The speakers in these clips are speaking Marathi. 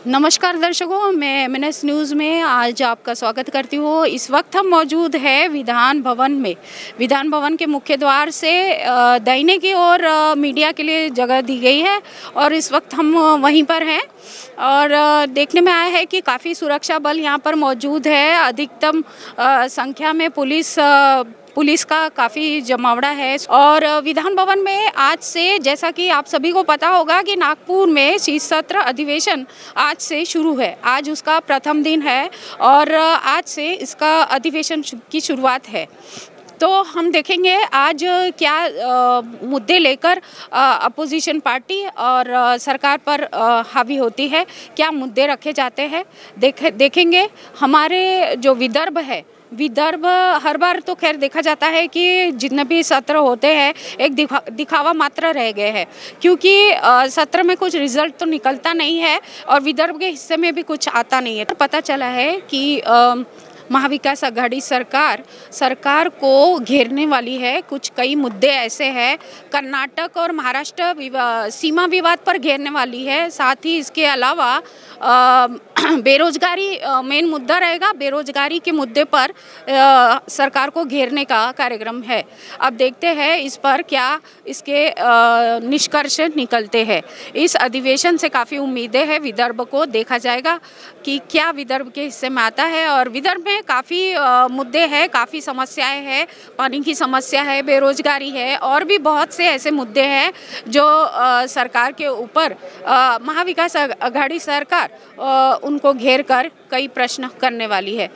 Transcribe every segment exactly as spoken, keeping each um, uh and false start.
नमस्कार दर्शकों, मैं एम एन एस न्यूज़ में आज आपका स्वागत करती हूँ। इस वक्त हम मौजूद है विधान भवन में। विधान भवन के मुख्य द्वार से दाहिने की ओर मीडिया के लिए जगह दी गई है और इस वक्त हम वहीं पर हैं और देखने में आया है कि काफ़ी सुरक्षा बल यहाँ पर मौजूद है। अधिकतम संख्या में पुलिस पुलिस का काफ़ी जमावड़ा है और विधान भवन में आज से, जैसा कि आप सभी को पता होगा कि नागपुर में शीत सत्र अधिवेशन आज से शुरू है। आज उसका प्रथम दिन है और आज से इसका अधिवेशन की शुरुआत है। तो हम देखेंगे आज क्या आ, मुद्दे लेकर अपोजिशन पार्टी और आ, सरकार पर आ, हावी होती है, क्या मुद्दे रखे जाते हैं देख देखेंगे। हमारे जो विदर्भ है, विदर्भ हर बार तो खैर देखा जाता है कि जितने भी सत्र होते हैं एक दिखा दिखावा मात्र रह गए हैं, क्योंकि सत्र में कुछ रिजल्ट तो निकलता नहीं है और विदर्भ के हिस्से में भी कुछ आता नहीं है। तो पता चला है कि आ, महाविकास आघाड़ी सरकार सरकार को घेरने वाली है। कुछ कई मुद्दे ऐसे हैं, कर्नाटक और महाराष्ट्र विवा, सीमा विवाद पर घेरने वाली है। साथ ही इसके अलावा आ, बेरोजगारी मेन मुद्दा रहेगा। बेरोजगारी के मुद्दे पर आ, सरकार को घेरने का कार्यक्रम है। अब देखते हैं इस पर क्या इसके निष्कर्ष निकलते हैं। इस अधिवेशन से काफ़ी उम्मीदें हैं। विदर्भ को देखा जाएगा कि क्या विदर्भ के हिस्से में आता है और विदर्भ में काफ़ी मुद्दे हैं, काफ़ी समस्याएं हैं। पानी की समस्या है, बेरोजगारी है और भी बहुत से ऐसे मुद्दे हैं जो आ, सरकार के ऊपर महाविकास आघाड़ी सरकार आ, उनको घेर कर कई प्रश्न करने वाली है।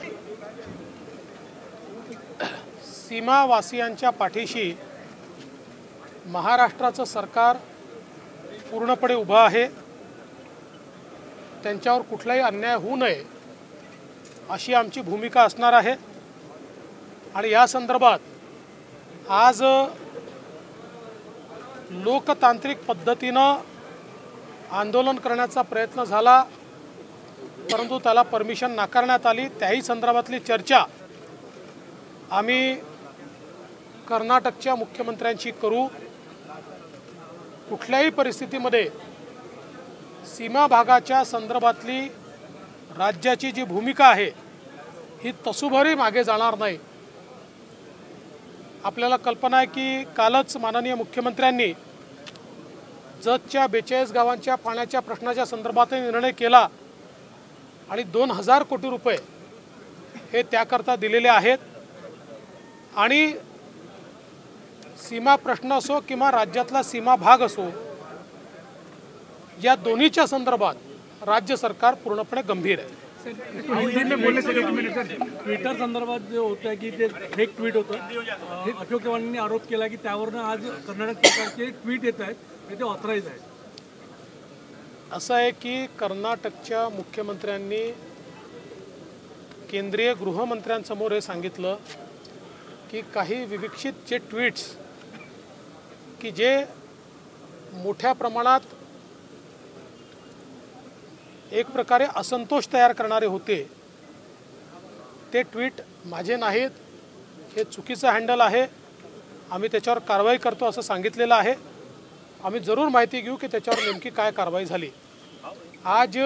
सीमावासियांच्या पाठीशी महाराष्ट्राचं सरकार पूर्णपणे उभं आहे। त्यांच्यावर कुठलाही अन्याय होऊ नये अशी आमची भूमिका असणार आहे आणि या संदर्भात आज लोकतांत्रिक पद्धतीनं आंदोलन करण्याचा प्रयत्न झाला, परंतु त्याला परमिशन नाकारण्यात आली। त्याही संदर्भातली चर्चा आम्ही कर्नाटकच्या मुख्यमंत्र्यांशी करू। कुठल्याही परिस्थितीमध्ये सीमा भागाच्या संदर्भातली राज्याची जी भूमिका आहे ही तसूभरही मागे जाणार नाही। आपल्याला कल्पना आहे की कालच माननीय मुख्यमंत्र्यांनी जतच्या बेचाळीस गावांच्या पाण्याच्या प्रश्नाच्या संदर्भात निर्णय केला आणि दोन हजार कोटी रुपये हे त्याकरता दिलेले आहेत आणि सीमा प्रश्न असो किंवा राज्यातला सीमा भाग असो, या दोन्हीच्या संदर्भात राज्य सरकार पूर्णपणे गंभीर आहे। हिंदी में बोलने से ट्विटर संदर्भात जो होतं की ते फेक ट्विट होतं, अशोक चव्हाणांनी आरोप केला की त्यावरनं आज कर्नाटक सरकारचे ट्विट येत आहेत, ते ऑथराइज आहेत। असं आहे की कर्नाटकच्या मुख्यमंत्र्यांनी केंद्रीय गृहमंत्र्यांसमोर हे सांगितलं की काही विवक्षित जे ट्विट्स की जे मोठ्या प्रमाणात एक प्रकारे असंतोष तयार करणारे होते, ते ट्विट माझे नाहीत, हे चुकीचं हँडल आहे, आम्ही त्याच्यावर कारवाई करतो असं सांगितलेलं आहे। आम्ही जरूर माहिती घेऊ की त्याच्यावर नेमकी काय कारवाई झाली। आज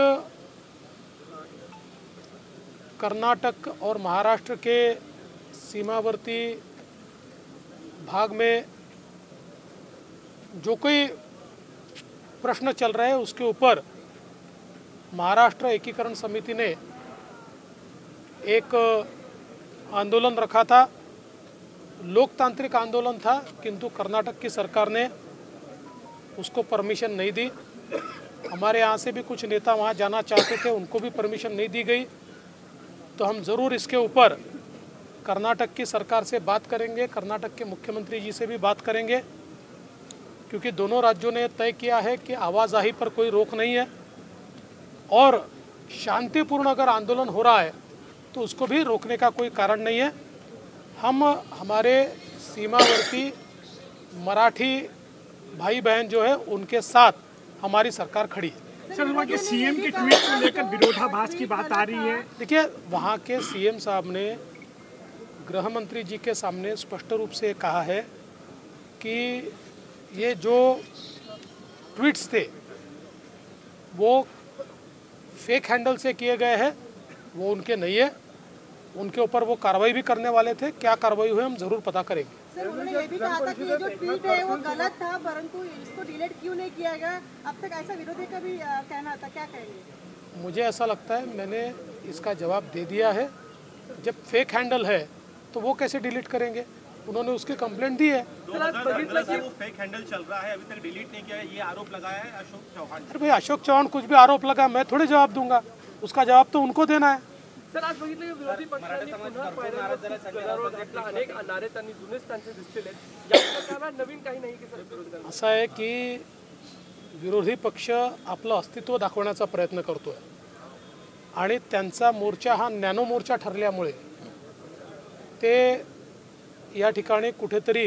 कर्नाटक और महाराष्ट्र के सीमावर्ती भाग में जो कोई प्रश्न चल रहे हैं उसके ऊपर महाराष्ट्र एकीकरण समिति ने एक आंदोलन रखा था। लोकतांत्रिक आंदोलन था, किंतु कर्नाटक की सरकार ने उसको परमिशन नहीं दी। हमारे यहाँ से भी कुछ नेता वहाँ जाना चाहते थे, उनको भी परमिशन नहीं दी गई। तो हम ज़रूर इसके ऊपर कर्नाटक की सरकार से बात करेंगे, कर्नाटक के मुख्यमंत्री जी से भी बात करेंगे, क्योंकि दोनों राज्यों ने तय किया है कि आवाजाही पर कोई रोक नहीं है और शांतिपूर्ण अगर आंदोलन हो रहा है तो उसको भी रोकने का कोई कारण नहीं है। हम हमारे सीमावर्ती मराठी भाई बहन जो है उनके साथ हमारी सरकार खड़ी है। सर, वहाँ के सीएम के ट्वीट को लेकर विरोधाभास की बात आ रही है। देखिए, वहाँ के सीएम साहब ने गृह मंत्री जी के सामने स्पष्ट रूप से कहा है कि ये जो ट्वीट्स थे वो फेक हैंडल से किए गए हैं वो उनके नहीं है, उनके ऊपर वो कार्रवाई भी करने वाले थे। क्या कार्रवाई हुई हम जरूर पता करेंगे। सर उन्होंने ये भी कहा था कि ये जो ट्वीट है वो गलत था, परंतु इसको डिलीट क्यों नहीं किया गया? अब तक ऐसा विरोधी का भी आ, कहना था, क्या कहेंगे? मुझे ऐसा लगता है मैंने इसका जवाब दे दिया है। जब फेक हैंडल है तो वो कैसे डिलीट करेंगे? उन्होंने उसकी कंप्लेंट दी है। दो हज़ार सत्रह से वो फेक हैंडल चल रहा है, अभी तक डिलीट नहीं किया है, ये आरोप लगाया है अशोक चौहान। अरे भाई अशोक चौहान कुछ भी आरोप लगा मैं थोड़ी जवाब दूंगा, उसका जवाब तो उनको देना है। सर आज बघितलं की विरोधी पक्षांनी पुन्हा पायऱ्यांवर गदारोळ घातला, अनेक नारे त्यांनी जुनेच त्यांचे दिसलेले आहेत। या प्रकारात नवीन काही नाही की सर विरोध करणार? असं आहे की विरोधी पक्ष आपलं अस्तित्व दाखवण्याचा प्रयत्न करतोय आणि त्यांचा मोर्चा हा नॅनो मोर्चा ठरल्यामुळे ते या ठिकाणी कुठेतरी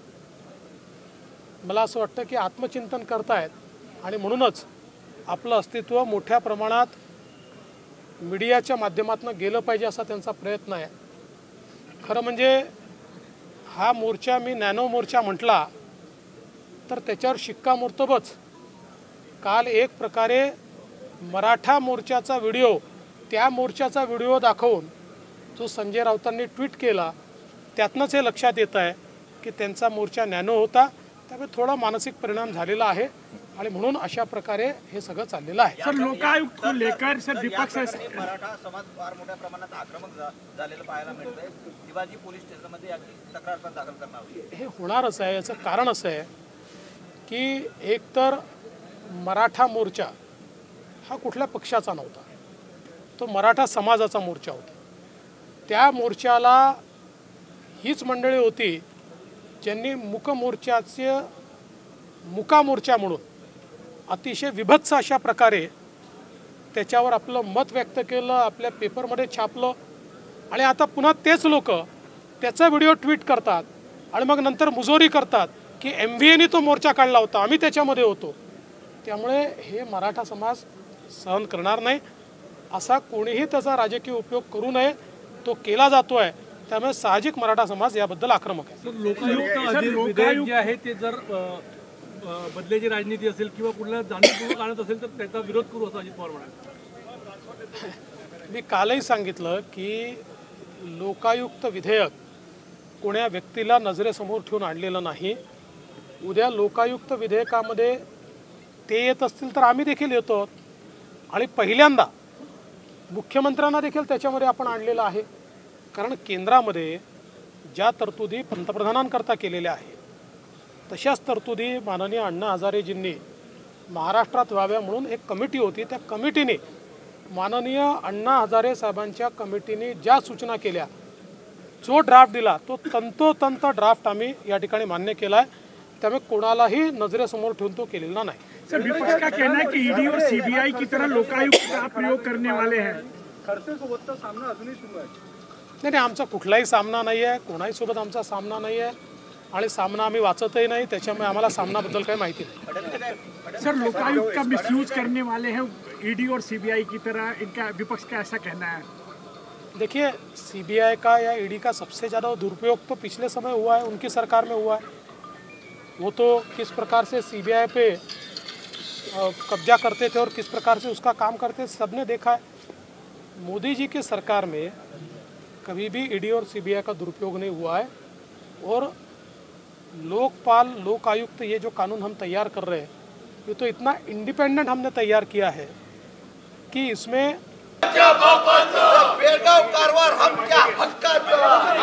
मला असं वाटतं की आत्मचिंतन करतायत आणि म्हणूनच आपलं अस्तित्व मोठ्या प्रमाणात मीडियाच्या माध्यमातून गेलं पाहिजे असा त्यांचा प्रयत्न आहे। खरं म्हणजे हा मोर्चा मी नॅनो मोर्चा म्हटला तर त्याच्यावर शिक्कामोर्तबच काल एक प्रकारे मराठा मोर्चाचा व्हिडिओ त्या मोर्चाचा व्हिडिओ दाखवून जो संजय राऊतांनी ट्विट केला त्यातनंच हे लक्षात येत आहे की त्यांचा मोर्चा नॅनो होता, त्यामुळे थोडा मानसिक परिणाम झालेला आहे आणि म्हणून अशा प्रकारे हे सगळं चाललेलं आहे। सर लोकायुक्त को लेकर सर विपक्ष मराठा समाज फार मोठ्या प्रमाणात आक्रमक झालेलं पाहायला मिळतंय। शिवाजी पोलीस स्टेशनमध्ये याची तक्रार पण दाखल करणार होती। हे होणारच आहे। याचं कारण असं आहे की एकतर मराठा मोर्चा हा कुठल्या पक्षाचा नव्हता, तो मराठा समाजाचा मोर्चा होता। त्या मोर्चाला हीच मंडळी होती ज्यांनी मुक मोर्चाचे मुका मोर्चा म्हणून अतिशय विभत्स अशा प्रकारे त्याच्यावर आपलं मत व्यक्त केलं, आपल्या पेपरमध्ये छापलं आणि आता पुन्हा तेच लोक त्याचा व्हिडिओ ट्विट करतात आणि मग नंतर मुजोरी करतात की एम व्ही एनी तो मोर्चा काढला होता, आम्ही त्याच्यामध्ये होतो। त्यामुळे हे मराठा समाज सहन करणार नाही। असा कोणीही त्याचा राजकीय उपयोग करू नये, तो केला जातो आहे। त्यामुळे साहजिक मराठा समाज याबद्दल आक्रमक आहे। लोकायुक्त विधेयक जे आहे ते जर बदलेची राजनीती असेल किंवा कुठल्या जाणीवपूर्वक आणत असेल तर त्याचा विरोध करू असं अजित पवार म्हणाले। मी कालही सांगितलं की लोकायुक्त विधेयक कोण्या व्यक्तीला नजरेसमोर ठेवून आणलेलं नाही। उद्या लोकायुक्त विधेयकामध्ये ते येत असतील तर आम्ही देखील येतो आणि पहिल्यांदा मुख्यमंत्र्यांना देखील त्याच्यामध्ये आपण आणलेलं आहे। कारण केंद्रामध्ये ज्या तरतुदी पंतप्रधानांकरता केलेल्या आहेत तशाच तरतुदी माननीय अण्णा हजारेजींनी महाराष्ट्रात व्हाव्या म्हणून एक कमिटी होती, त्या कमिटीने माननीय अण्णा हजारे साहेबांच्या कमिटीने ज्या सूचना केल्या, जो ड्राफ्ट दिला तो तंतोतंत ड्राफ्ट आम्ही या ठिकाणी मान्य केला आहे। त्यामुळे कोणालाही नजरेसमोर ठेवून तो केलेला नाही। सर विपक्ष का कहना है कि ईडी और सीबीआई की तरह लोकायुक्त का प्रयोग करने वाले हैं। खडसे सोबतचा सामना अजूनही सुरू आहे। नाही नाही, आमचा कुठलाही सामना नाही आहे, कोणाही सोबत आमचा सामना नाही आहे आणि सामना आम्ही वाचतही नाही, त्याच्यामुळे आम्हाला सामनाबद्दल काही माहिती नाही। सर लोकायुक्त का मिसयूज करने वाले हैं ईडी और सीबीआई की तरह, इनका विपक्ष का ऐसा कहना है। देखिए सीबीआई का या ईडी का सबसे ज़्यादा दुरुपयोग तो पिछले समय हुआ है, उनकी सरकार में हुआ है। वो तो किस प्रकार से सीबीआई पे कब्जा करते थे और किस प्रकार से उसका काम करते सबने देखा है। मोदी जी की सरकार में कभी भी ईडी और सीबीआई का दुरुपयोग नहीं हुआ है और लोकपाल लोकायुक्त ये जो कानून हम तैयार कर रहे हैं ये तो इतना इंडिपेंडेंट हमने तैयार किया है कि इसमें बेळगाव कारवार हमच्या हक्काचं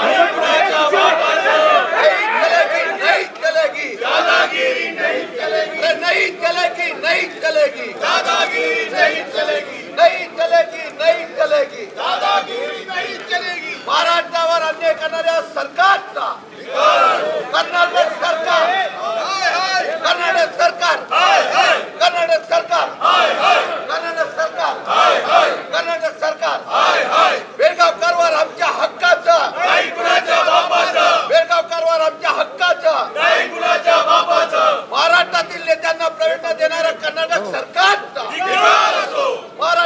नहीं चलेगी दादागिरी नहीं चलेगी नहीं चलेगी नहीं चलेगी दादागिरी नहीं चलेगी नहीं चलेगी नहीं चलेगी दादागिरी नहीं चलेगी। महाराष्ट्रावर अन्याय करणाऱ्या सरकारचा कर्नाटक सरकार कर्नाटक सरकार कर्नाटक सरकार कर्नाटक सरकार कर्नाटक सरकार बेळगाव कारवार आमच्या हक्काचं नाही कुणाच्या बापाचं बेळगाव कारवार आमच्या हक्काचं नाही कुणाच्या बापाचं महाराष्ट्रातील नेत्यांना प्रवेश देणाऱ्या कर्नाटक सरकारचा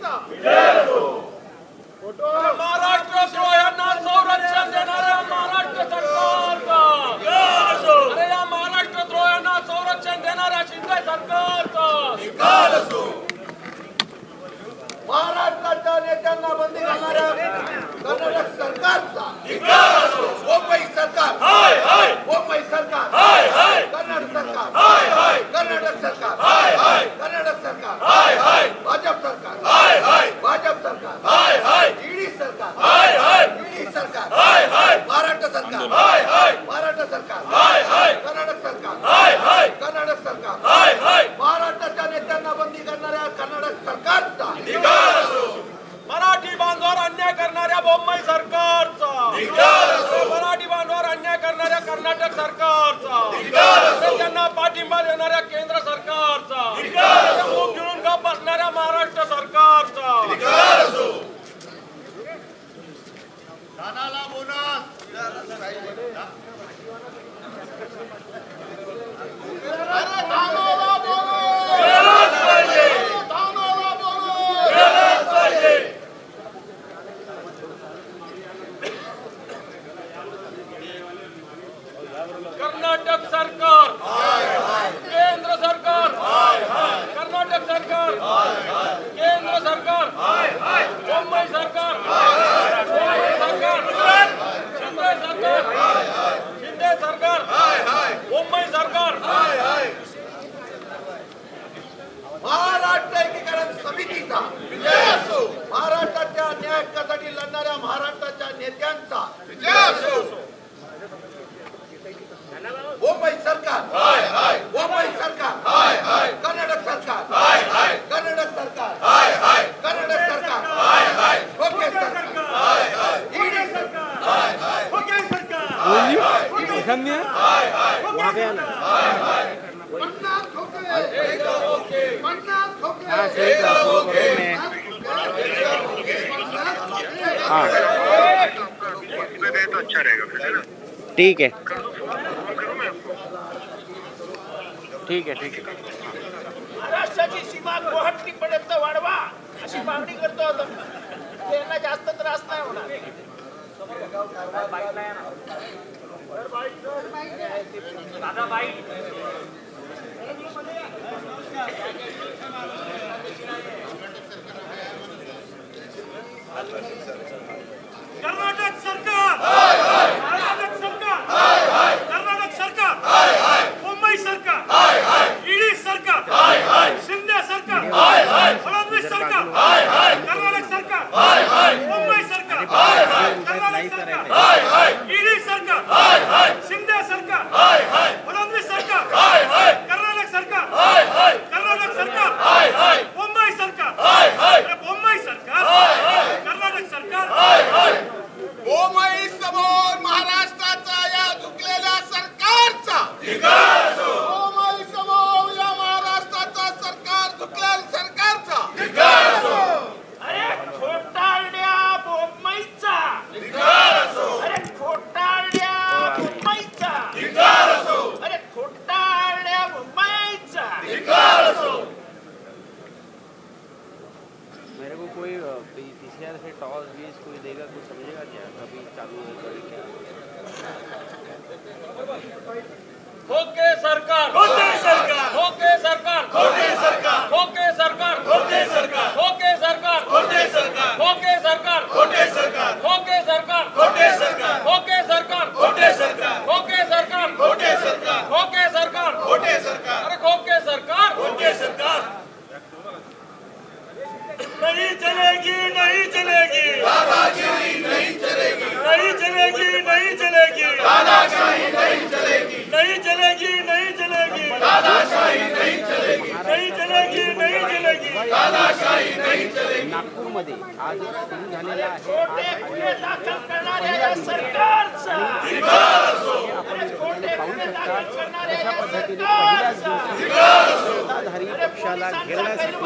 सरकारचा महाराष्ट्र द्रोह्यांना संरक्षण देणाऱ्या महाराष्ट्र सरकारचा अरे या महाराष्ट्र द्रोह्यांना संरक्षण देणाऱ्या शिंदे सरकारचा महाराष्ट्राच्या नेत्यांना बंदी घालणाऱ्या कर्नाटक सरकारचा मुंबई सरकार मुंबई सरकार कर्नाटक सरकार कर्नाटक सरकार कर्नाटक सरकार भाजप सरकार भाजप सरकार ईडी सरकार ईडी सरकार महाराष्ट्र सरकार महाराष्ट्र सरकार कर्नाटक सरकार कर्नाटक सरकार महाराष्ट्राच्या नेत्यांना बंदी करणाऱ्या कर्नाटक सरकारचा मराठी बांधवावर अन्याय करणाऱ्या मुंबई सरकारचा मराठी बांधवावर अन्याय करणाऱ्या कर्नाटक सरकारचा त्यांना पाठिंबा देणाऱ्या केंद्र सरकारचा मुख गिळून गप बसणाऱ्या महाराष्ट्र सरकारचा धानाला बोनस अरे धानाला बोनस धानाला बोनस कर्नाटक सरकार केंद्र सरकार कर्नाटक सरकार केंद्र सरकार मुंबई सरकार मुंबई सरकार शिंदे सरकार शिंदे सरकार मुंबई सरकार महाराष्ट्र एकीकरण समितीचा विजय असो महाराष्ट्राच्या न्याय हक्कासाठी लढणाऱ्या महाराष्ट्राच्या नेत्यांचा विजय असो मुंबई सरकार मुंबई सरकार कर्नाटक सरकार कर्नाटक सरकार कर्नाटक सरकार ओके सरकार ईडी सरकार ओके सरकार पन्नास ठोके पन्नास ठोके तो अच्छा रहेगा फिर ना। ठीक है ठीक आहे ठीक आहे महाराष्ट्राची सीमा गुवाहाटीपर्यंत वाढवा अशी मागणी करतो आता त्यांना जास्त त्रास नाही होणार कर्नाटक सरकार कर्नाटक सरकार कर्नाटक सरकार मुंबई सरकार ईडी सरकार शिंदे सरकार फडणवीस सरकार कर्नाटक सरकार मुंबई सरकार कर्नाटक सरकार ईडी सरकार शिंदे सरकार फडणवीस सरकार कर्नाटक सरकार कर्नाटक सरकार मुंबई सरकार मुंबई सरकार कर्नाटक सरकार मुंबई समोर महाराष्ट्राचा या झुकलेल्या सरकारचा मुंबई समोर या महाराष्ट्राचा सरकार झुकलेल्या सरकारचा अरे खोटारड्या मुंबईचा अरे खोटारड्या मुंबईचा अरे खोटारड्या मुंबईचा मेरे को कोई पीसीआर से टॉस वीस कोई देगा कुछ समझेगा क्या कभी चालू होगा क्या ओके सरकार ओके सरकार ओके सरकार ओके सरकार ओके सरकार ओके सरकार ओके सरकार ओके सरकार ओके सरकार ओके सरकार ओके सरकार ओके सरकार ओके सरकार ओके सरकार ओके सरकार ओके सरकार ओके सरकार ओके सरकार अरे ओके सरकार ओके सरकार नहीं चलेगी नहीं चलेगी दादागिरी नहीं चलेगी नहीं चलेगी नहीं चलेगी दादागिरी नहीं चलेगी नहीं चलेगी नहीं चलेगी दादाशाही नहीं चलेगी नहीं चलेगी नहीं चलेगी दादाशाही नहीं चलेगी नागपूरमध्ये आज सुरू झालेला आहे खोटे गुन्हे दाखल करणाऱ्या या सरकारचा आपण पाहू शकता अशा पद्धतीने पहिल्याच दिवशी सत्ताधारी पक्षाला घेरण्यासाठी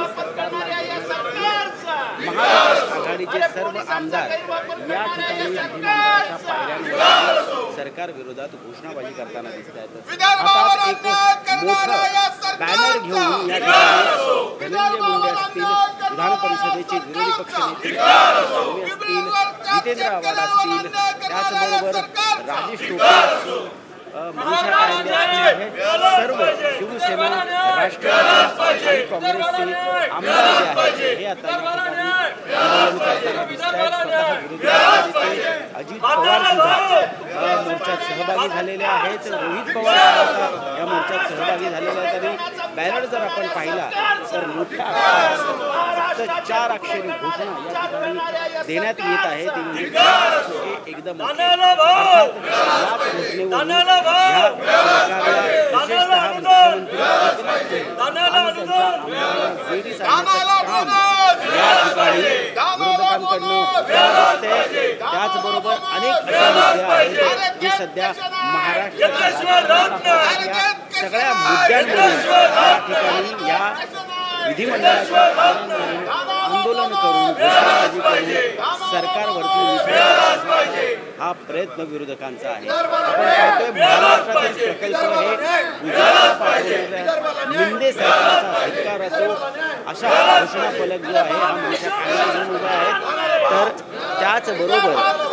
महाराष्ट्र आघाडीचे सर्व आमदार या ठिकाणी विधिमंडळाच्या पायऱ्यांवर सरकार विरोधात घोषणाबाजी करताना दिसत आहेत. हातात एक मोठं बॅनर घेऊन या ठिकाणी धनंजय मुंडे असतील विधान परिषदेचे विरोधी पक्षनेते असतील, जितेंद्र आव्हाड असतील, त्याचबरोबर राजेश टोपे असतील, मनीषा कायंदे असतील, हे सर्व शिवसेना, राष्ट्रवादी आणि काँग्रेसचे आमदार जे आहेत हे आता या ठिकाणी आंदोलन करताना दिसत आहेत. स्वतः विरोधी पक्षनेते अजित पवार सुद्धा मोर्चात सहभागी झालेले आहेत. रोहित पवार आता या मोर्चात सहभागी झालेले आहेत आणि बॅनर जर आपण पाहिला तर मोठ्या फक्त चार अक्षरी घोषणा या ठिकाणी देण्यात येत आहे. ती म्हणजे एकदम अर्थात याच घोषणेवरून या सरकारला विशेषतः मुख्यमंत्री आणि त्यांच्या आमदारांना जेरीस आणण्याचं काम या ठिकाणी विरोधकांकडनं होत असते. त्याचबरोबर अनेक असे मुद्दे आहेत जे सध्या महाराष्ट्राच्या या सगळ्या मुद्द्यांवरून या ठिकाणी या विधिमंडळाच्या आंदोलन करून घोषणाबाजी करून सरकारवरती निषेध हा प्रयत्न विरोधकांचा आहे. आपण पाहतोय महाराष्ट्रातील प्रकल्प हे गुजरातला पाठवणाऱ्या शिंदे सरकारचा अधिकार असो अशा घोषणा फलक जो आहे हा मनीषा कायंदे घेऊन उभा आहेत. तर त्याचबरोबर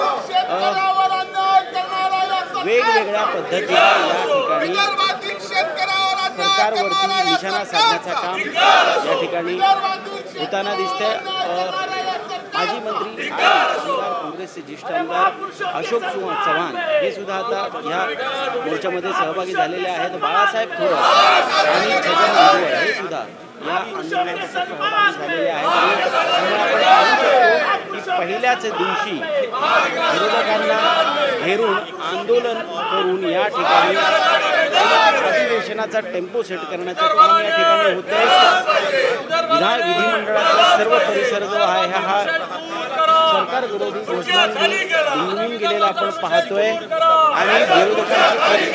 वेगवेगळ्या पद्धतीने या ठिकाणी सरकारवरती निशाणा साधण्याचा काम या ठिकाणी होताना दिसतंय. माजी मंत्री आणि आमदार काँग्रेसचे ज्येष्ठ आमदार अशोक चव्हाण हे सुद्धा आता ह्या मोर्चामध्ये सहभागी झालेले आहेत. बाळासाहेब थोरात आणि छगन भुजबळ हे सुद्धा या आंदोलनात सहभागी झालेले आहेत. त्यामुळे आपण पाहू शकतो की पहिल्याच दिवशी विरोधकांना घेरून आंदोलन करून या ठिकाणी अधिवेशनाचा टेम्पो सेट करण्याचं काम या ठिकाणी होत आहे. विधान विधिमंडळाचा सर्व परिसर जो आहे हा सरकार विरोधी घोषणांनी दुमदुमून गेलेला आपण पाहतोय आणि विरोधकांची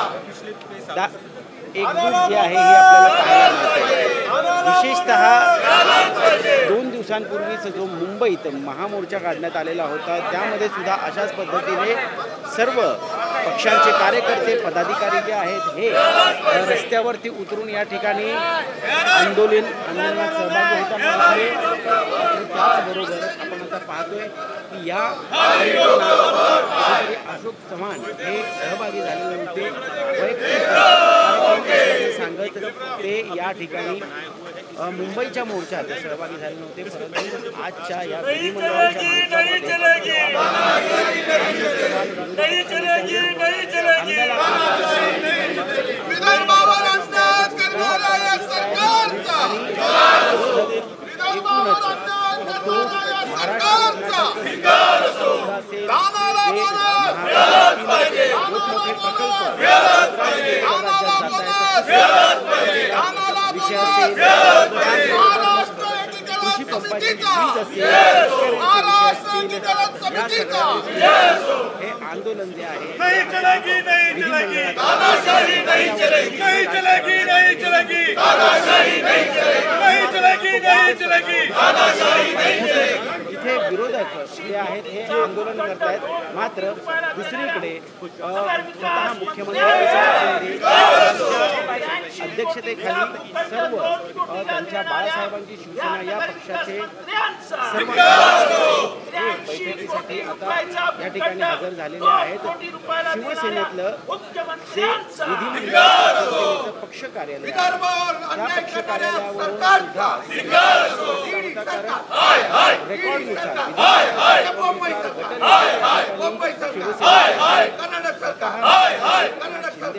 एकजूट जी आहे ही आपल्याला पाहायला मिळते. विशेषतः दोन दिवसांपूर्वीच जो मुंबईत महामोर्चा काढण्यात आलेला होता त्यामध्ये सुद्धा अशाच पद्धतीने सर्व पक्षांचे कार्यकर्ते पदाधिकारी जे आहेत हे रस्त्यावरती उतरून या ठिकाणी आंदोलन आंदोलनात सहभागी होताना दिसले. त्याचबरोबर आपण आता पाहतोय की या आंदोलनात अशोक चव्हाण हे सहभागी झालेले होते. वैयक्तिक सांगत ते या ठिकाणी मुंबईच्या मोर्चात सहभागी झाले नव्हते, परंतु आजच्या या विधिमंडळाच्या कृषी पंपाची वीज असेल हे आंदोलन जे आहे इथे विरोधक जे आहेत हे आंदोलन करतायत. मात्र दुसरीकडे स्वतः मुख्यमंत्री अध्यक्षतेखाली सर्व त्यांच्या बाळासाहेबांची शिवसेना या पक्षाचे सर्व बैठकीसाठी आता या ठिकाणी हजर झालेले आहेत. शिवसेनेतलं जे विधिमंडळ पक्ष कार्यालय त्या पक्ष कार्यालयावरून सुद्धा रेकॉर्डनुसार शिंदे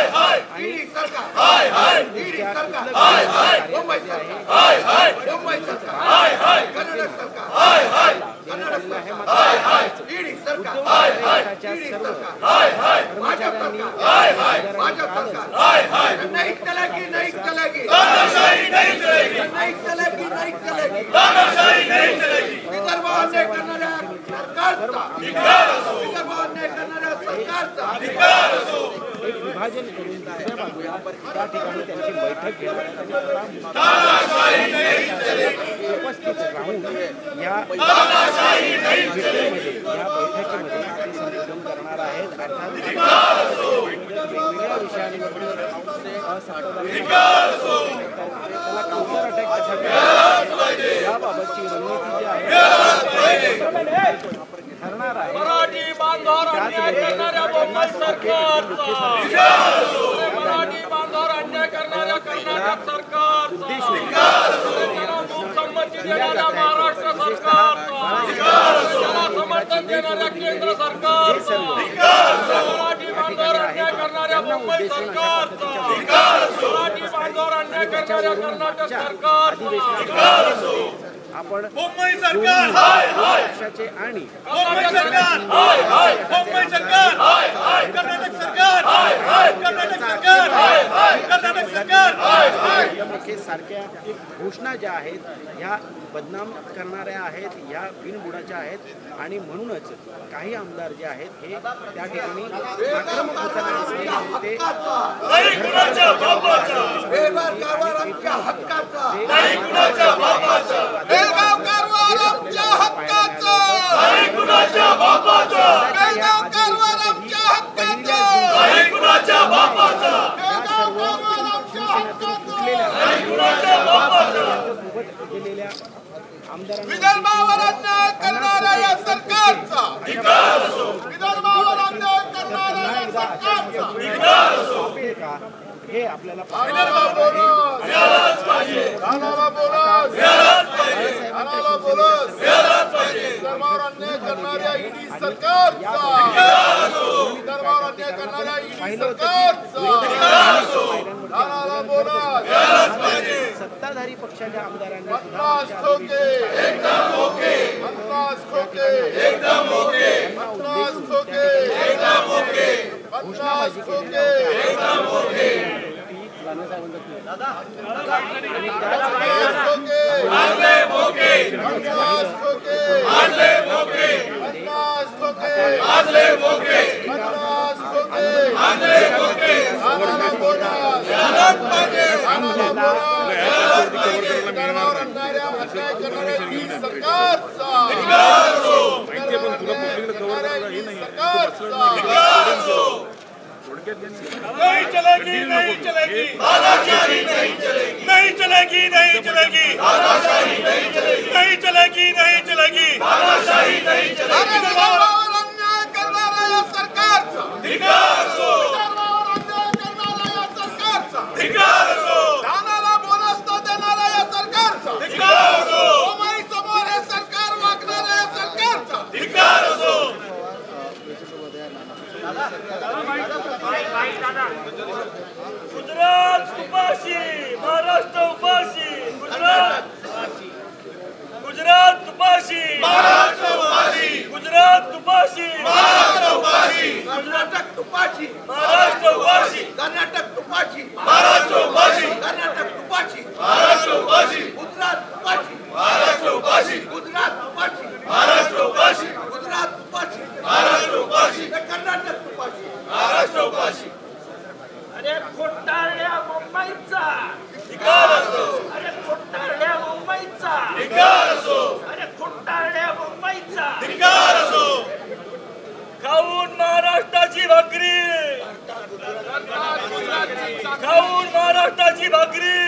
एक विभाजन करून दुसऱ्या बाजूला त्या ठिकाणी त्यांची बैठक घेण्यात उपस्थित राहून या मीटिंगमध्ये या बैठकीमध्ये ते संबोधन करणार आहेत. अर्थात वेगवेगळ्या विषयांवर सत्ताधारी त्याला काउंटर अटॅक कशा करायचा याबाबतची रणनीती जी आहे ठरणार आहे. मराठी बांधवावर अन्याय करणाऱ्या बोंबाई सरकारचा, मराठी बांधवावर अन्याय करणाऱ्या कर्नाटक सरकारचा, त्याला मूकसंमती देणाऱ्या महाराष्ट्र सरकारचा, त्याला समर्थन देणाऱ्या केंद्र सरकारचा, मराठी बांधवावर अन्याय करणाऱ्या मुंबई सरकारचा, मराठी बांधवावर अन्याय करणाऱ्या कर्नाटक सरकारचा, आपण मुंबई सरकार हाय हाय पक्षाचे आणि मुंबई सरकार हाय हाय मुंबई सरकार हाय हाय कर्नाटक सरकार हाय हाय कर्नाटक सरकार हाय हाय कर्नाटक सरकार हाय हाय सारख्या घोषणा ज्या आहेत ह्या बदनाम करणाऱ्या आहेत, ह्या बिनबुडाच्या आहेत आणि म्हणूनच काही आमदार जे आहेत हे त्या ठिकाणी आक्रमक होताना दिसले. ते नाही कुणाच्या बापाचा, बेलगाव कारवार आमच्या हक्काचा, नाही कुणाच्या बापाचा, बेलगाव कारवार आमच्या हक्काचा, नाही कुणाच्या बापाचा, बेलगाव कारवार आमच्या हक्काचा, नाही कुणाच्या बापाचा, बेलगाव कारवार आमच्या हक्काचा, नाही कुणाच्या बापाचा, सोबत गेलेल्या आमदारांना विदर्भावर अन्याय करणाऱ्या या सरकारचा, विदर्भावर अन्याय करणाऱ्या या सरकारचा, हे आपल्याला आणाला बोनस, मिळालाच पाहिजे, आणाला बोनस, मिळालाच पाहिजे, आणाला बोनस, मिळालाच पाहिजे, विदर्भावर अन्याय करणाऱ्या ईडी सरकारचा, विदर्भावर अन्याय करणाऱ्या ईडी सरकारचा, आणाला बोनस, मिळालाच पाहिजे, सत्ताधारी पक्षाच्या आमदारांनी पन्नास खोके, एकदम ओके, पन्नास खोके, एकदम ओके, पन्नास खोके, एकदम ओके, पन्नास खोके, एकदम ओके, पन्नास खोके, आणले मोके, पन्नास खोके, आणले मोके, पन्नास खोके, आणले मोके, पन्नास खोके, आणले मोके, आणाला बोनस, मिळालाच पाहिजे, आणाला बोनस, विदर्भावर अन्याय अन्याय करणाऱ्या ईडी सरकारचा, विदर्भावर अन्याय करणाऱ्या ईडी सरकारचा, नहीं चलेगी नहीं चलेगी तानाशाही नहीं चलेगी नहीं चलेगी नहीं चलेगी तानाशाही नहीं चलेगी नहीं चलेगी नहीं चलेगी तानाशाही नहीं चलेगी विदर्भावर अन्याय करणाऱ्या या सरकारचा, धिक्कार असो विदर्भावर अन्याय करणाऱ्या या सरकारचा, धिक्कार असो धानाला बोनस न देणाऱ्या या सरकारचा, धिक्कार असो मुंबई समोर हे सरकार वागणाऱ्या या सरकारचा, धिक्कार असो गुजरात उपाशी महाराष्ट्र उपाशी गुजरात गुजरात उपाशी महाराष्ट्र उपाशी गुजरात उपाशी महाराष्ट्र उपाशी कर्नाटक तुपाची, महाराष्ट्र उपाशी कर्नाटक तुपाची, महाराष्ट्र उपाशी कर्नाटक तुपाची, महाराष्ट्र उपाशी गुजरात तुपाची, महाराष्ट्र उपाशी गुजरात तुपाची, महाराष्ट्र उपाशी गुजरात तुपाची, महाराष्ट्र उपाशी कर्नाटक तुपाची, महाराष्ट्र उपाशी अरे खोटारड्या मुंबईचा, धिक्कार असो अरे खोटारड्या मुंबईचा, धिक्कार असो अरे खोटारड्या मुंबईचा, धिक्कार असो खाऊन महाराष्ट्राची भाकरी खाऊन महाराष्ट्राची भाकरी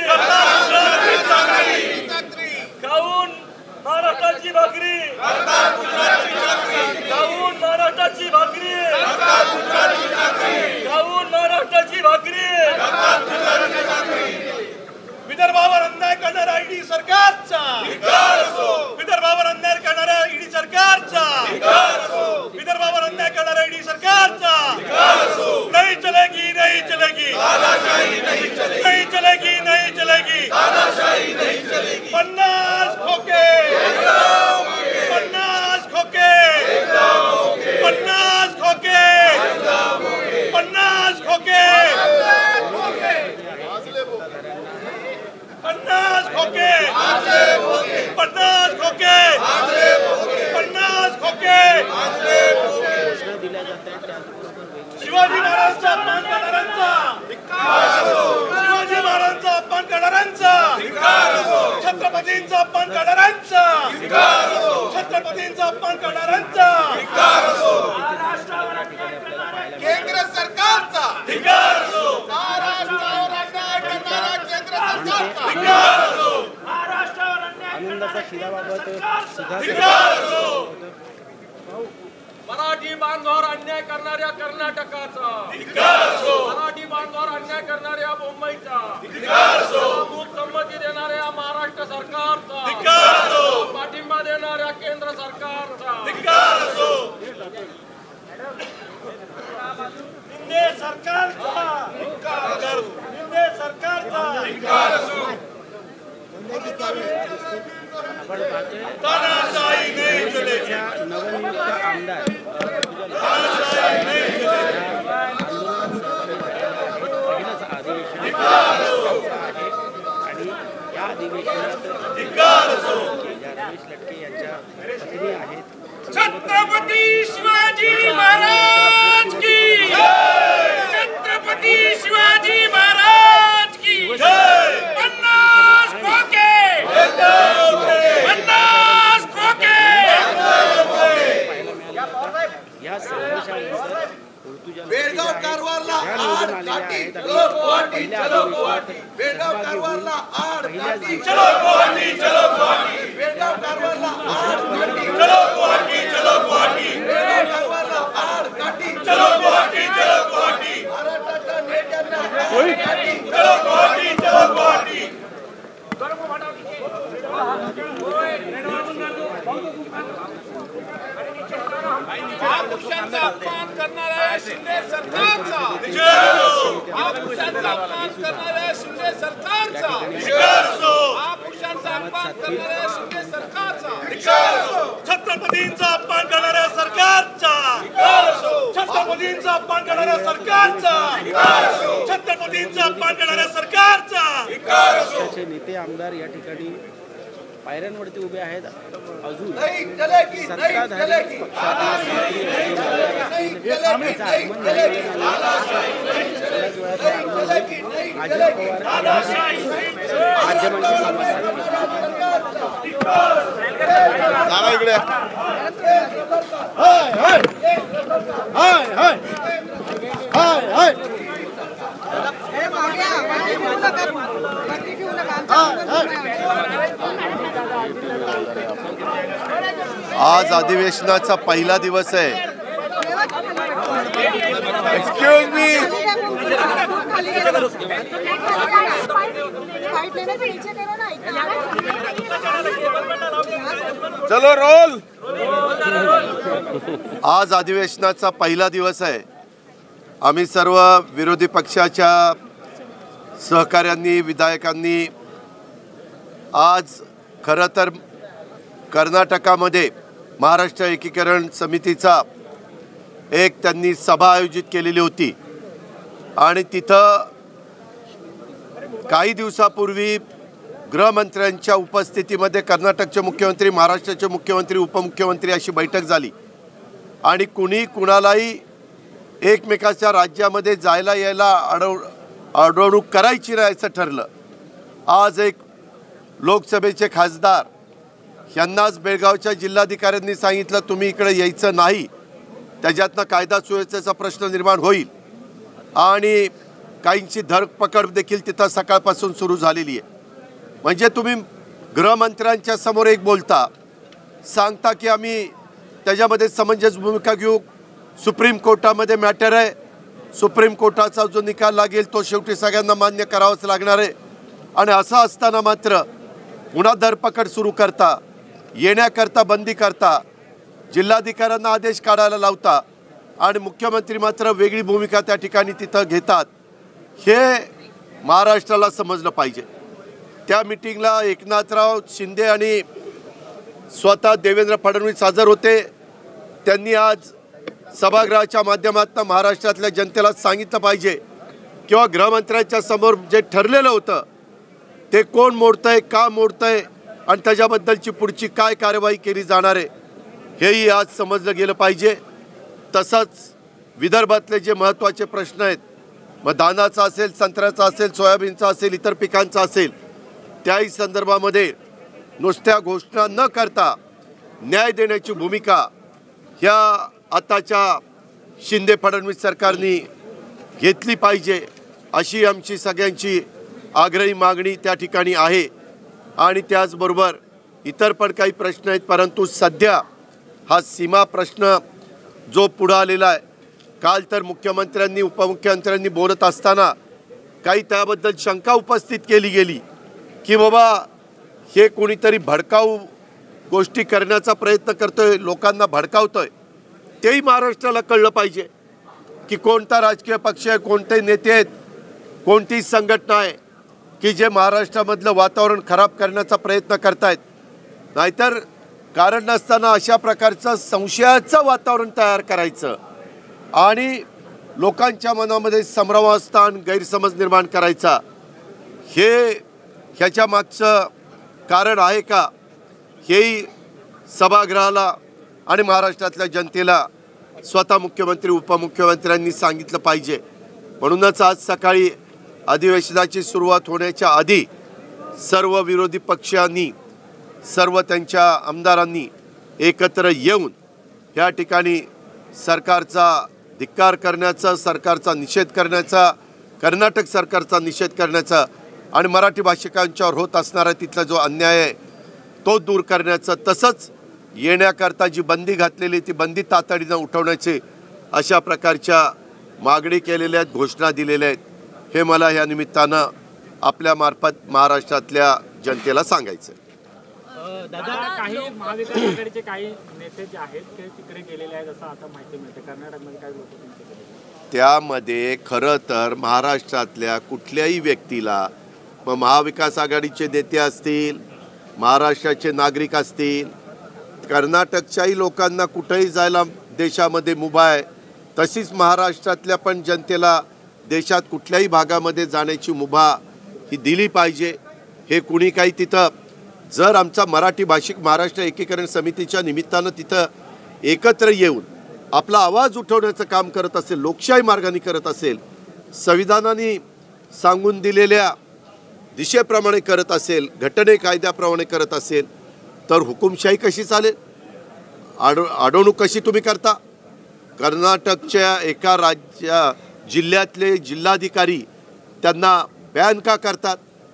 खाऊन महाराष्ट्राची भाकरी खाऊन महाराष्ट्राची भाकरी खाऊन महाराष्ट्राची भाकरी विदर्भावर अन्याय करणाऱ्या ईडी सरकारचा विदर्भावर अन्याय करणाऱ्या ईडी सरकारचा विदर्भावर अन्याय करणाऱ्या ईडी सरकारचा नहीं चलेगी नहीं चलेगी नहीं चलेगी नहीं चलेगी पन्नास खोके पन्नास खोके पन्नास खोके पन्नास खोके पन्नास खोके पन्नास खोके पन्नास खोके घोषणा दिल्या जात आहेत त्याचबरोबर शिवाजी महाराजांचा अपमान करणाऱ्यांचा शिवाजी महाराजांचा अपमान अपमान करणाऱ्यांचा छत्रपतींचा अपमान करणाऱ्यांचा छत्रपतींचा अपमान करणाऱ्यांचा केंद्र सरकारचा महाराष्ट्रावर अन्याय करणाऱ्या केंद्र सरकारचा आनंदाच्या शिराबाबत मराठी बांधवावर अन्याय करणाऱ्या कर्नाटकाचा, मराठी बांधवावर अन्याय करणाऱ्या मुंबईचा, मूलभूत संमती देणाऱ्या महाराष्ट्र सरकारचा, पाठिंबा देणाऱ्या केंद्र सरकारचा, शिंदे सरकारचा शिंदे सरकारचा आपण तानाशाही नाही चलेगी नवनियुक्त आमदार तानाशाही नाही चलेगी पहिलंच अधिवेशन आहे आणि या अधिवेशनात रमेश लटके यांच्या पत्नी आहेत छत्रपती शिवाजी महाराज की जय छत्रपती शिवाजी महाराज की जय पन्नास खोके पन्नास खोके या संदेशानुसार बेळगाव कारवारला आड काठी चलो गुवाहाटी चलो गुवाहाटी बेळगाव कारवारला आड काठी चलो गुवाहाटी चलो गुवाहाटी बेळगाव कारवारला आड काठी चलो गुवाहाटी चलो गुवाहाटी बेळगाव कारवारला आड काठी चलो गुवाहाटी चलो गुवाहाटी महाराष्ट्राच्या नेत्यांना आड काठी चलो गुवाहाटी चलो गुवाहाटी महापुरुषांचा अपमान करणाऱ्या शिंदे सरकारचा महापुरुषांचा अपमान करणाऱ्या शिंदे सरकारचा महापुरुषांचा अपमान करणाऱ्या शिंदे सरकारचा छत्रपतींचा अपमान करणाऱ्या सरकारचा छत्रपतींचा अपमान करणाऱ्या सरकारचा छत्रपतींचा अपमान करणाऱ्या सरकारचा पक्षाचे नेते आमदार या ठिकाणी पायऱ्यांवरती उभे आहेत अजून सत्ताधारी अजित पवार इकडे आज अधिवेशनाचा पहिला दिवस आहे. एक्सक्यूज मी चलो रोल. आज अधिवेशनाचा पहिला दिवस आहे. आम्ही सर्व विरोधी पक्षाच्या सहकाऱ्यांनी विधायकांनी आज खरं तर कर्नाटकामध्ये महाराष्ट्र एकीकरण समितीचा एक त्यांनी सभा आयोजित केलेली होती आणि तिथं काही दिवसापूर्वी गृहमंत्र्यांच्या उपस्थितीमध्ये कर्नाटकचे मुख्यमंत्री महाराष्ट्राचे मुख्यमंत्री उपमुख्यमंत्री अशी बैठक झाली आणि कुणी कुणालाही एकमेकाच्या राज्यामध्ये जायला यायला अडव अडवणूक करायची नाही असं ठरलं. आज एक लोकसभेचे खासदार यांनाच बेळगावच्या जिल्हाधिकाऱ्यांनी सांगितलं तुम्ही इकडे यायचं नाही, त्याच्यातनं कायदा सुव्यवस्थेचा प्रश्न निर्माण होईल आणि काहींची धरपकड देखील तिथं सकाळपासून सुरू झालेली आहे. म्हणजे तुम्ही गृहमंत्र्यांच्या समोर एक बोलता सांगता की आम्ही त्याच्यामध्ये समंजस भूमिका घेऊ, सुप्रीम कोर्टामध्ये मॅटर आहे, सुप्रीम कोर्टाचा जो निकाल लागेल तो शेवटी सगळ्यांना मान्य करावाच लागणार आहे आणि असं असताना मात्र पुन्हा धरपकड सुरू करता, येण्याकरता बंदी करता, जिल्हाधिकाऱ्यांना आदेश काढायला लावता आणि मुख्यमंत्री मात्र वेगळी भूमिका त्या ठिकाणी तिथं घेतात. हे महाराष्ट्राला समजलं पाहिजे. त्या मीटिंगला एकनाथराव शिंदे आणि स्वतः देवेंद्र फडणवीस हजर होते. त्यांनी आज सभागृहाच्या माध्यमातून महाराष्ट्रातल्या जनतेला सांगितलं पाहिजे किंवा गृहमंत्र्यांच्या समोर जे ठरलेलं होतं ते कोण मोडतंय, का मोडतंय आणि त्याच्याबद्दलची पुढची काय कार्यवाही केली जाणार आहे हेही आज समजलं गेलं पाहिजे. तसंच विदर्भातले जे महत्त्वाचे प्रश्न आहेत मग धानाचा असेल, संत्र्याचा असेल, सोयाबीनचा असेल, इतर पिकांचा असेल, त्याही संदर्भामध्ये नुसत्या घोषणा न करता न्याय देण्याची भूमिका ह्या आताच्या शिंदे फडणवीस सरकारने घेतली पाहिजे, अशी आमची सगळ्यांची आग्रही मागणी त्या ठिकाणी आहे। आणि त्याचबरोबर इतर पण काही प्रश्न आहेत, परंतु सध्या हा सीमा प्रश्न जो पुढे आलेला आहे, काल तर मुख्यमंत्र्यांनी उपमुख्यमंत्र्यांनी बोलत असताना काही त्याबद्दल शंका उपस्थित केली गेली की बाबा हे कोणीतरी भडकाऊ गोष्टी करण्याचा प्रयत्न करतोय, लोकांना भडकावतोय। तेही महाराष्ट्राला कळलं पाहिजे की कोणता राजकीय पक्ष आहे, कोणते नेते आहेत, कोणती संघटना आहे की जे महाराष्ट्रामधलं वातावरण खराब करण्याचा प्रयत्न करतायत। नाहीतर कारण नसताना अशा प्रकारचं संशयाचं वातावरण तयार करायचं आणि लोकांच्या मनामध्ये संभ्रमावस्थान, गैरसमज निर्माण करायचा, हे ह्याच्या मागचं कारण आहे का, हेही सभागृहाला आणि महाराष्ट्रातल्या जनतेला स्वतः मुख्यमंत्री उपमुख्यमंत्र्यांनी सांगितलं पाहिजे। म्हणूनच आज सकाळी अधिवेशनाची सुरुवात होण्याच्या आधी सर्व विरोधी पक्षांनी, सर्व त्यांच्या आमदारांनी एकत्र येऊन या ठिकाणी सरकारचा धिक्कार करण्याचा, सरकारचा निषेध करण्याचा, कर्नाटक सरकारचा निषेध करण्याचा आणि मराठी भाषिकांच्यावर होत असणारा तिथला जो अन्याय आहे तो दूर करण्याचं, तसंच येण्याकरता जी बंदी घातलेली ती बंदी तातडीनं उठवण्याचे अशा प्रकारच्या मागणी केलेल्या आहेत, घोषणा दिलेल्या आहेत। हे मला या निमित्तानं आपल्या मार्फत महाराष्ट्रातल्या जनतेला सांगायचं आहे। दादा, काही महाविकास आघाडीचे काही नेते जे आहेत ते तिकडे गेलेले आहेत असं आता माहिती मिळते, कर्नाटकमध्ये काही लोक। त्यामध्ये खरं तर महाराष्ट्रातल्या कुठल्याही व्यक्तीला, मग महाविकास आघाडीचे नेते असतील, महाराष्ट्राचे नागरिक असतील, कर्नाटकच्याही लोकांना कुठेही जायला देशामध्ये मुभा आहे, तशीच महाराष्ट्रातल्या पण जनतेला देशात कुठल्याही भागामध्ये जाण्याची मुभा ही दिली पाहिजे। हे कुणी काही तिथं जर आमचा मराठी भाषिक महाराष्ट्र एकीकरण समितीच्या निमित्तानं तिथं एकत्र येऊन आपला आवाज उठवण्याचं काम करत असेल, लोकशाही मार्गाने करत असेल, संविधानाने सांगून दिलेल्या दिशेप्रमाणे करत असेल, घटने कायद्याप्रमाणे करत असेल, तर हुकुमशाही कशी चालेल, आड अडवणूक कशी तुम्ही करता? कर्नाटकच्या एका राज्या जिल्ह्यातले जिल्हाधिकारी त्यांना बॅन का करतात?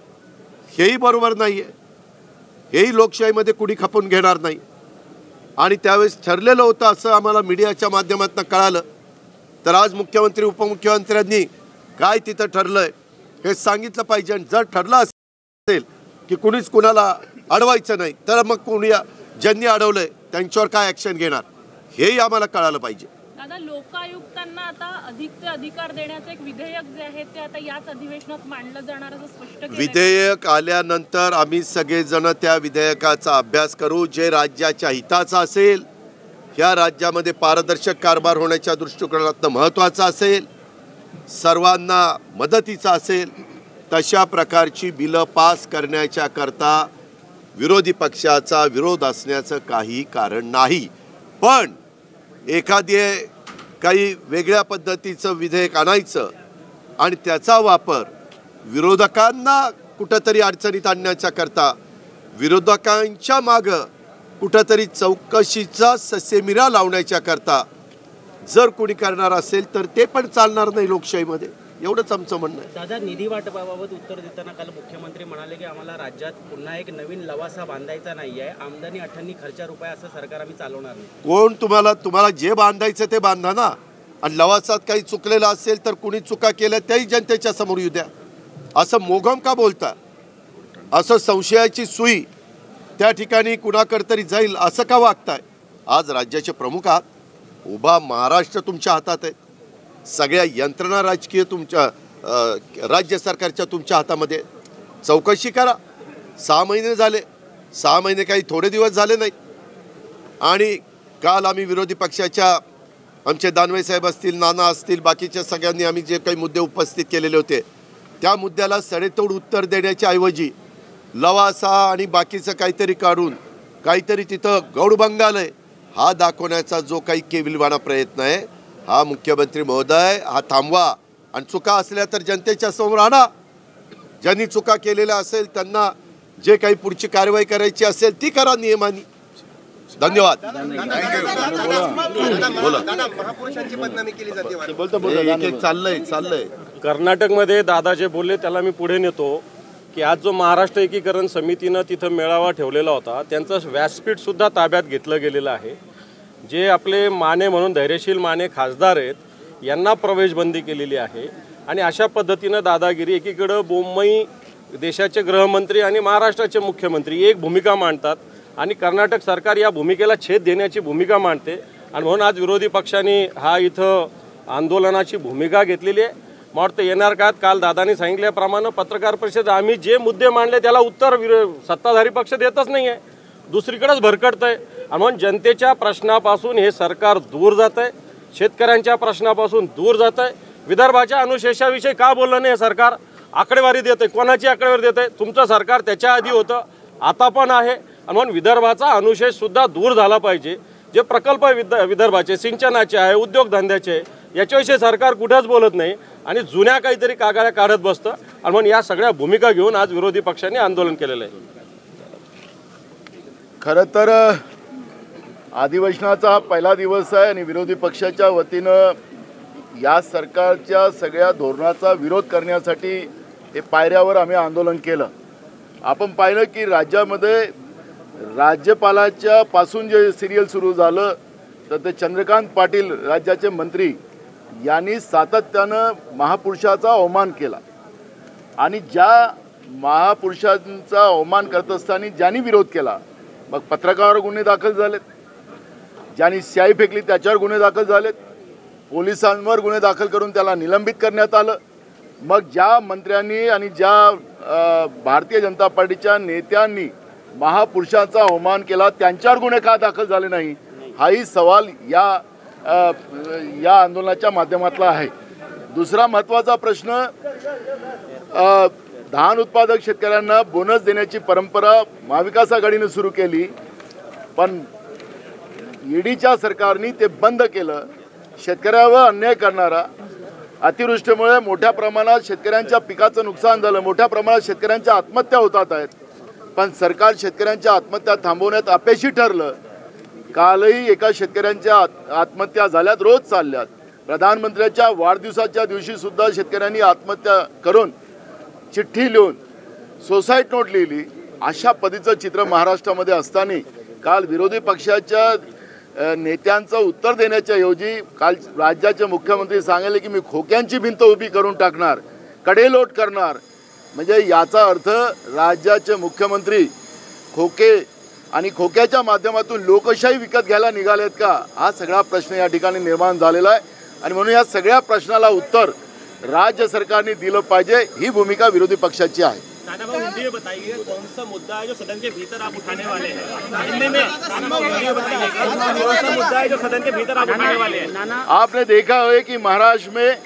हेही बरोबर नाही आहे, हेही लोकशाहीमध्ये कुणी खपून घेणार नाही। आणि त्यावेळेस ठरलेलं होतं असं आम्हाला मीडियाच्या माध्यमातून कळालं, तर आज मुख्यमंत्री उपमुख्यमंत्र्यांनी काय तिथं ठरलं आहे हे सांगितलं पाहिजे। आणि जर ठरलं असेल की कुणीच कुणाला अडवायचं नाही, तर मग कोणी ज्यांनी अडवलंय त्यांच्यावर काय ॲक्शन घेणार हेही आम्हाला कळालं पाहिजे। दादा, लोकायुक्तांना आता अधिकचे अधिकार देण्याचं एक विधेयक जे आहे ते आता याच अधिवेशनात मांडलं जाणार असं स्पष्ट केलं। विधेयक आल्यानंतर आम्ही सगळेजण त्या विधेयकाचा अभ्यास करू, जे राज्याच्या हिताचा असेल, ह्या राज्यामध्ये पारदर्शक कारभार होण्याच्या दृष्टिकोनातून महत्त्वाचा असेल, सर्वांना मदतीचा असेल, तशा प्रकारची बिलं पास करण्याच्या करता विरोधी पक्षाचा विरोध असण्याचं काही कारण नाही। पण एखादी काही वेगळ्या पद्धतीचं विधेयक आणायचं आणि त्याचा वापर विरोधकांना कुठंतरी अडचणीत आणण्याच्या करता, विरोधकांच्या मागं कुठंतरी चौकशीचा ससेमिरा लावण्याच्या करता जर कोणी करणार असेल तर ते पण चालणार नाही लोकशाहीमध्ये, एवढंच आमचं म्हणणं आहे। दादा, निधी वाटपाबाबत उत्तर देताना काल मुख्यमंत्री म्हणाले की आम्हाला राज्यात पुन्हा एक नवीन लवासा बांधायचा नाही आहे, आमदानी अठ्ठ्याण्णव खर्चा रुपये असं सरकार आम्ही चालवणार नाही। कोण तुम्हाला तुम्हाला जे बांधायचं ते बांधा ना, आणि लवासात काही चुकलेलं असेल तर कुणी चुका केल्या त्याही जनतेच्या समोर येऊ द्या। असं मोघम का बोलता? असं संशयाची सुई त्या ठिकाणी कुणाकडे तरी जाईल असं का वागताय? आज राज्याचे प्रमुख आहात, उभा महाराष्ट्र तुमच्या हातात आहे, सगळ्या यंत्रणा राजकीय तुमच्या राज्य सरकारच्या तुमच्या हातामध्ये। चौकशी करा। सहा महिने झाले, सहा महिने काही थोडे दिवस झाले नाहीत। आणि काल आम्ही विरोधी पक्षाच्या आमचे दानवे साहेब असतील, नाना असतील, बाकीच्या सगळ्यांनी आम्ही जे काही मुद्दे उपस्थित केलेले होते त्या मुद्द्याला सडेतोड उत्तर देण्याच्या ऐवजी लवासा आणि बाकीचं काहीतरी काढून काहीतरी तिथं गौडबंगाल आहे हा दाखवण्याचा जो काही केविलवाणा प्रयत्न आहे, हा मुख्यमंत्री महोदय हा थांबवा आणि चुका असल्या तर जनतेच्या समोर आणा. ज्यांनी चुका केलेल्या असेल त्यांना जे काही पुढची कारवाई करायची असेल ती करा नियमाने. धन्यवाद. महापुरुषांची बदनामी केली जाते. एक एक चाललंय चाललंय कर्नाटकमध्ये दादा जे बोलले त्याला मी पुढे नेतो की आज जो महाराष्ट्र एकीकरण समितीनं तिथं मेळावा ठेवलेला होता त्यांचं व्यासपीठ सुद्धा ताब्यात घेतलं गेलेलं आहे. जे आपले माने म्हणून धैर्यशील माने खासदार आहेत यांना प्रवेशबंदी केलेली आहे. आणि अशा पद्धतीनं दादागिरी, एकीकडं बोम्मई देशाचे गृहमंत्री आणि महाराष्ट्राचे मुख्यमंत्री एक भूमिका मांडतात आणि कर्नाटक सरकार या भूमिकेला छेद देण्याची भूमिका मांडते. आणि म्हणून आज विरोधी पक्षांनी हा इथं आंदोलनाची भूमिका घेतलेली आहे. मला वाटतं येणार काळात काल दादांनी सांगितल्याप्रमाणे पत्रकार परिषद आम्ही जे मुद्दे मांडले त्याला उत्तर सत्ताधारी पक्ष देतच नाही आहे, दुसरीकडेच भरकटतं आहे. आणि म्हणून जनतेच्या प्रश्नापासून हे सरकार दूर जात आहे, शेतकऱ्यांच्या प्रश्नापासून दूर जात आहे. विदर्भाच्या अनुशेषाविषयी का बोललं नाही हे सरकार? आकडेवारी देत आहे. कोणाची आकडेवारी देत आहे? तुमचं सरकार त्याच्या आधी होतं, आता पण आहे. आणि म्हणून विदर्भाचा अनुशेष सुद्धा दूर झाला पाहिजे. जे प्रकल्प विद विदर्भाचे सिंचनाचे आहे, उद्योगधंद्याचे, याच्याविषयी सरकार कुठंच बोलत नाही आणि जुन्या काहीतरी कागाळ्या काढत बसतं. आणि म्हणून या सगळ्या भूमिका घेऊन आज विरोधी पक्षांनी आंदोलन केलेलं आहे. खरं तर अधिवेशनाचा हा पहिला दिवस आहे आणि विरोधी पक्षाच्या वतीनं या सरकारच्या सगळ्या धोरणाचा विरोध करण्यासाठी हे पायऱ्यावर आम्ही आंदोलन केलं. आपण पाहिलं की राज्यामध्ये राज्यपालाच्या पासून जे सिरियल सुरू झालं तर ते चंद्रकांत पाटील राज्याचे मंत्री यांनी सातत्यानं महापुरुषाचा अवमान केला. आणि ज्या महापुरुषांचा अवमान करत असताना ज्यांनी विरोध केला, मग पत्रकारावर गुन्हे दाखल झालेत, ज्यांनी स्याही फेकली त्याच्यावर गुन्हे दाखल झालेत, पोलिसांवर गुन्हे दाखल करून त्याला निलंबित करण्यात आलं. मग ज्या मंत्र्यांनी आणि ज्या भारतीय जनता पार्टीच्या नेत्यांनी महापुरुषाचा अवमान केला त्यांच्यावर गुन्हे का दाखल झाले नाही, हाही सवाल या या आंदोलनाच्या माध्यमातला आहे. दुसरा महत्त्वाचा प्रश्न, धान उत्पादक शेतकऱ्यांना बोनस देण्याची परंपरा महाविकास आघाडीने सुरू केली, पण ईडीच्या सरकारने ते बंद केलं. शेतकऱ्यावर अन्याय करणारा, अतिवृष्टीमुळे मोठ्या प्रमाणात शेतकऱ्यांच्या पिकाचं नुकसान झालं, मोठ्या प्रमाणात शेतकऱ्यांच्या आत्महत्या होतात आहेत, पण सरकार शेतकऱ्यांच्या आत्महत्या थांबवण्यात अपयशी ठरलं. कालही एका शेतकऱ्यांच्या आत्महत्या झाल्यात, रोज चालल्यात. प्रधानमंत्र्यांच्या वाढदिवसाच्या दिवशी सुद्धा शेतकऱ्यांनी आत्महत्या करून चिठ्ठी लिहून सुसाईड नोट लिहिली. अशा पद्धतीचं चित्र महाराष्ट्रामध्ये असताना काल विरोधी पक्षाच्या नेत्यांचं उत्तर देण्याच्या ऐवजी काल राज्याचे मुख्यमंत्री सांगितले की मी खोक्यांची भिंत उभी करून टाकणार, कडेलोट करणार. म्हणजे याचा अर्थ राज्याचे मुख्यमंत्री खोके आणि खोक्याच्या माध्यमातून लोकशाही विकत घ्यायला निघालेत का, हा सगळा प्रश्न या ठिकाणी निर्माण झालेला आहे. आणि म्हणून या सगळ्या प्रश्नाला उत्तर राज्य सरकारने दिलं पाहिजे, ही भूमिका विरोधी पक्षाची आहे. दादा बाबू हिंदी में बताइए कौन सा मुद्दा है जो सदन के भीतर आप उठाने वाले हैं? हिंदी में दादा बाबू हिंदी में बताइए कौन सा मुद्दा है जो सदन के भीतर आप उठाने वाले हैं? आपने देखा है कि महाराष्ट्र में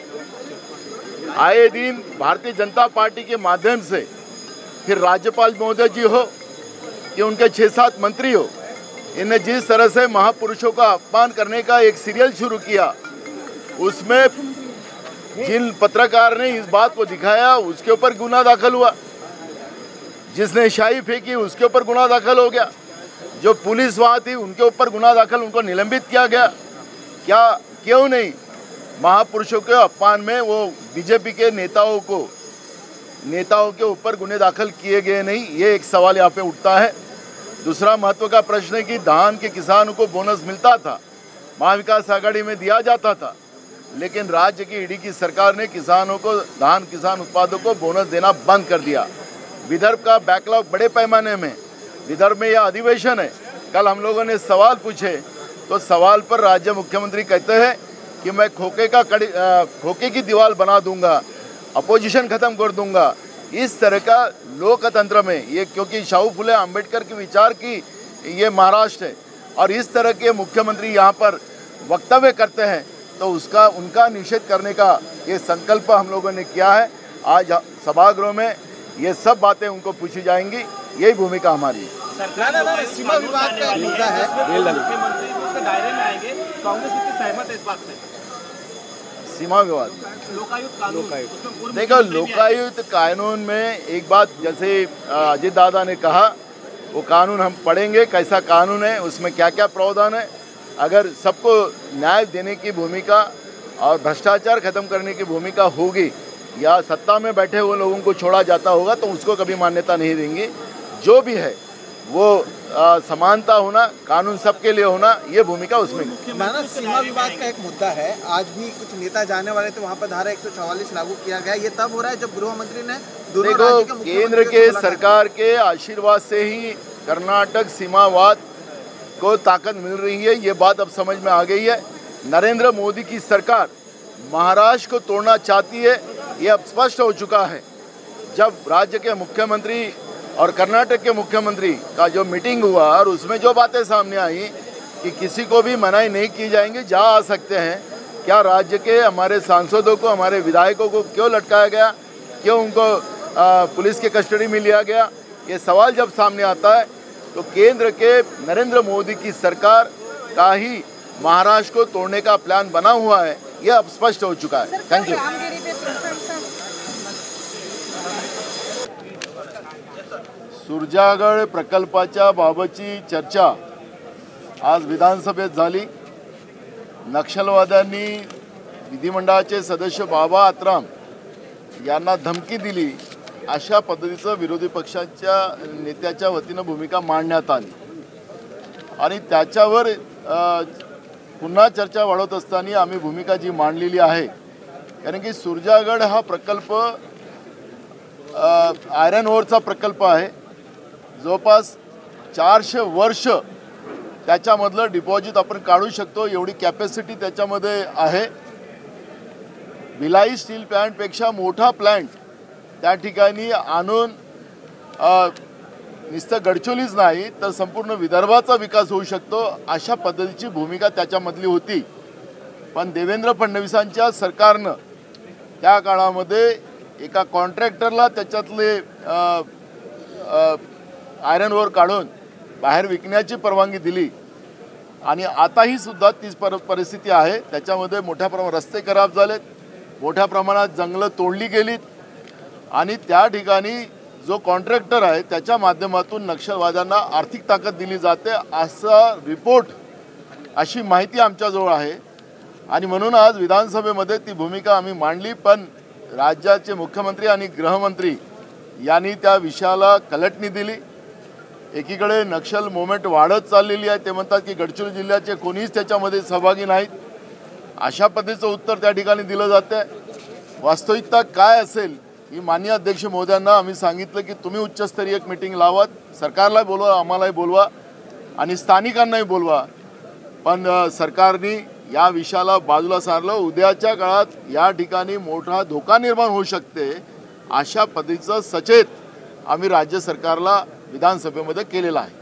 आए दिन भारतीय जनता पार्टी के माध्यम से, फिर राज्यपाल महोदय जी हो कि उनके छः सात मंत्री हो, इन्हें जिस तरह से महापुरुषों का अपमान करने का एक सीरियल शुरू किया, उसमें जिन पत्रकार ने इस बात को दिखाया उसके ऊपर गुना दाखल हुआ, जिसने शाही फेंकी उसके ऊपर गुना दाखल हो गया, जो पुलिस वहाँ थी उनके ऊपर गुना दाखल, उनको निलंबित किया गया. क्या क्यों नहीं महापुरुषों के अपमान में वो बीजेपी के नेताओं को नेताओं के ऊपर गुने दाखल किए गए नहीं, ये एक सवाल यहाँ पे उठता है. दूसरा महत्व का प्रश्न है कि धान के किसानों को बोनस मिलता था, महाविकास आघाड़ी में दिया जाता था, लेकिन राज्य की ईडी की सरकार ने किसानों को, धान किसान उत्पादकों को बोनस देना बंद कर दिया. विदर्भ का बैकलॉग बड़े पैमाने में, विदर्भ में यह अधिवेशन है. कल हम लोगों ने सवाल पूछे तो सवाल पर राज्य मुख्यमंत्री कहते हैं कि मैं खोखे का कड़ी खोखे की दीवार बना दूंगा, अपोजिशन खत्म कर दूंगा. इस तरह का लोकतंत्र में ये, क्योंकि शाहू फुले अंबेडकर के विचार की ये महाराष्ट्र है और इस तरह के मुख्यमंत्री यहाँ पर वक्तव्य करते हैं तो उसका उनका निषेध करने का ये संकल्प हम लोगों ने किया है. आज सभागृह में ये सब बातें उनको पूछी जाएंगी, यही भूमिका हमारी है. सीमा विवाद का मुद्दा है, मुख्यमंत्री उसके दायरे में आएंगे, कांग्रेस कितनी सहमत है इस बात से? सीमा विवाद। लोकायुक्त कानून, देखो लोकायुक्त कानून में एक बात जैसे अजीत दादा ने कहा, वो कानून हम पढ़ेंगे कैसा कानून है, उसमें क्या क्या प्रावधान है। अगर सबको न्याय देने की भूमिका और भ्रष्टाचार खत्म करने की भूमिका होगी या सत्ता में बैठे हुए लोगों को छोड़ा जाता होगा तो उसको कभी मान्यता नहीं देंगे। जो भी है वो आ, समानता होना, कानून सबके लिए होना, ये भूमिका उसमें। माना सीमा विवाद का एक मुद्दा है, आज भी कुछ नेता जाने वाले थे वहाँ पर धारा एक सौ चौवालीस लागू किया गया। ये तब हो रहा है जब गृह मंत्री ने दोनों राज्यों के मुख्यमंत्रियों केंद्र के सरकार के आशीर्वाद से ही कर्नाटक सीमावाद को ताकत मिल रही है, ये बात अब समझ में आ गई है। नरेंद्र मोदी की सरकार महाराष्ट्र को तोड़ना चाहती है, ये अब स्पष्ट हो चुका है। जब राज्य के मुख्यमंत्री और कर्नाटक के मुख्यमंत्री का जो मीटिंग हुआ और उसमें जो बातें सामने आई कि किसी को भी मनाही नहीं की जाएंगी, जा आ सकते हैं, क्या राज्य के हमारे सांसदों को, हमारे विधायकों को क्यों लटकाया गया, क्यों उनको आ, पुलिस के कस्टडी में लिया गया, ये सवाल जब सामने आता है तो केंद्र के नरेंद्र मोदी की सरकार का ही महाराष्ट्र को तोड़ने का प्लान बना हुआ है, यह अब स्पष्ट हो चुका है। Thank you. सुरजागड प्रकल्पाच्या बाबतची चर्चा आज विधानसभेत झाली। नक्षलवाद्यांनी विधिमंडळाचे सदस्य बाबा आत्राम यांना धमकी दिली, अशा पद्धतीचं विरोधी पक्षाच्या नेत्याच्या वतीनं भूमिका मांडण्यात आली आणि त्याच्यावर पुन्हा चर्चा वाढवत असताना आम्ही भूमिका जी मांडलेली आहे, कारण की सुरजागड हा प्रकल्प आयरन ओरचा प्रकल्प आहे। जवळपास चारशे वर्ष त्याच्यामधलं डिपॉझिट आपण काढू शकतो एवढी कॅपॅसिटी त्याच्यामध्ये आहे। भिलाई स्टील प्लांटपेक्षा मोठा प्लांट त्या ठिकाणी आणून नुसतं गडचिरोलीच नाही तर संपूर्ण विदर्भाचा विकास होऊ शकतो, अशा पद्धतीची भूमिका त्याच्यामधली होती। पण देवेंद्र फडणवीसांच्या सरकारनं त्या काळामध्ये एका कॉन्ट्रॅक्टरला त्याच्यातले आयरन ओर काढून बाहेर विकण्याची परवानगी दिली आणि आताही सुद्धा तीच पर परिस्थिती आहे। त्याच्यामध्ये मोठ्या प्रमाणात रस्ते खराब झालेत, मोठ्या प्रमाणात जंगलं तोडली गेलीत आणि त्या ठिकाणी जो कॉन्ट्रॅक्टर आहे त्याच्या माध्यमातून नक्षलवाद्यांना आर्थिक ताकद दिली जाते, असा रिपोर्ट, अशी माहिती आमच्याजवळ आहे आणि म्हणून आज विधानसभेमध्ये ती भूमिका आम्ही मांडली। पण राज्याचे मुख्यमंत्री आणि गृहमंत्री यांनी त्या विषयाला कलटणी दिली। एकीकडे नक्षल मुवमेंट वाढत चाललेली आहे, ते म्हणतात की गडचिरोली जिल्ह्याचे कोणीच त्याच्यामध्ये सहभागी नाहीत, अशा पद्धतीचं उत्तर त्या ठिकाणी दिलं जातं। वास्तविकता काय असेल ही माननीय अध्यक्ष महोदयांना आम्ही सांगितलं की तुम्ही उच्चस्तरीय एक मीटिंग लावा, सरकारला बोलवा, आम्हालाही बोलवा आणि स्थानिकांनाही बोलवा, पण सरकारने या विषयाला बाजूला सारलं। उद्याच्या काळात या ठिकाणी मोठा धोका निर्माण होऊ शकते, अशा पद्धतीचं सचेत आम्ही राज्य सरकारला विधानसभेमध्ये केलेला आहे।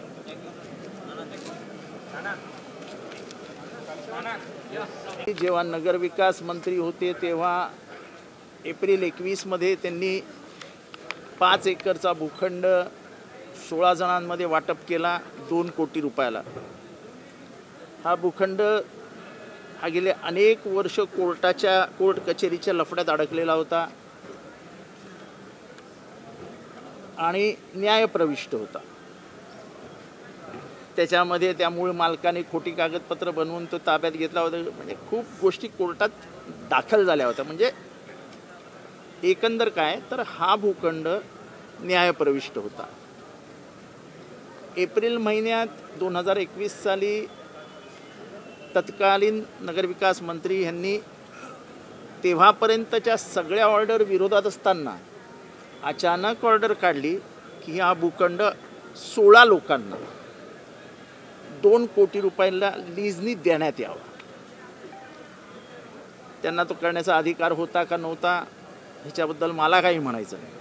जेव्हा नगरविकास मंत्री होते तेव्हा एप्रिल एकवीस मध्ये त्यांनी पाच एकरचा भूखंड सोळा जणांमध्ये वाटप केला दोन कोटी रुपयाला। हा भूखंड हा गेले अनेक वर्ष कोर्टाच्या कोर्ट कचेरीच्या लफड्यात अडकलेला होता आणि न्यायप्रविष्ट होता। त्याच्यामध्ये त्या मूळ मालकाने खोटी कागदपत्र बनवून तो ताब्यात घेतला होता, म्हणजे खूप गोष्टी कोर्टात दाखल झाल्या होत्या। म्हणजे एकंदर काय तर हा भूखंड न्यायप्रविष्ट होता। एप्रिल महिन्यात दोन हजार एकवीस साली तत्कालीन नगरविकास मंत्री यांनी तेव्हापर्यंतच्या सगळ्या ऑर्डर विरोधात असताना अचानक ऑर्डर काढली की हा भूखंड सोळा लोकांना दोन कोटी रुपयाला लीजनी देण्यात यावा। त्यांना तो करण्याचा अधिकार होता का नव्हता ह्याच्याबद्दल मला काही म्हणायचं नाही,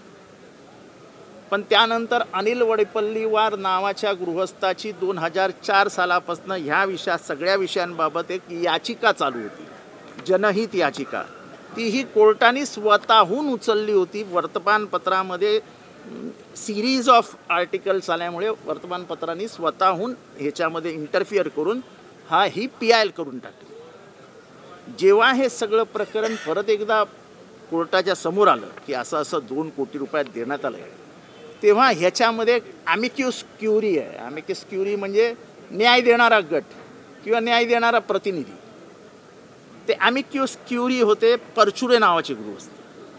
पण त्यानंतर अनिल वडेपल्लीवार नावाच्या गृहस्थाची दोन हजार चार सालापासून ह्या विषया सगळ्या विषयांबाबत एक याचिका चालू होती, जनहित याचिका। तीही कोर्टाने स्वतःहून उचलली होती। वर्तमानपत्रामध्ये सिरीज ऑफ आर्टिकल्स आल्यामुळे वर्तमानपत्रांनी स्वतःहून ह्याच्यामध्ये इंटरफिअर करून हा ही पी आय एल करून टाकली। जेव्हा हे सगळं प्रकरण परत एकदा कोर्टाच्या समोर आलं की असं असं दोन कोटी रुपयात देण्यात आलं आहे, तेव्हा ह्याच्यामध्ये ॲमिक्युस क्युरी आहे. ॲमिक्युस क्युरी म्हणजे न्याय देणारा गट किंवा न्याय देणारा प्रतिनिधी. ते ॲमिक्युस क्युरी होते परचुरे नावाचे गृहस्थ.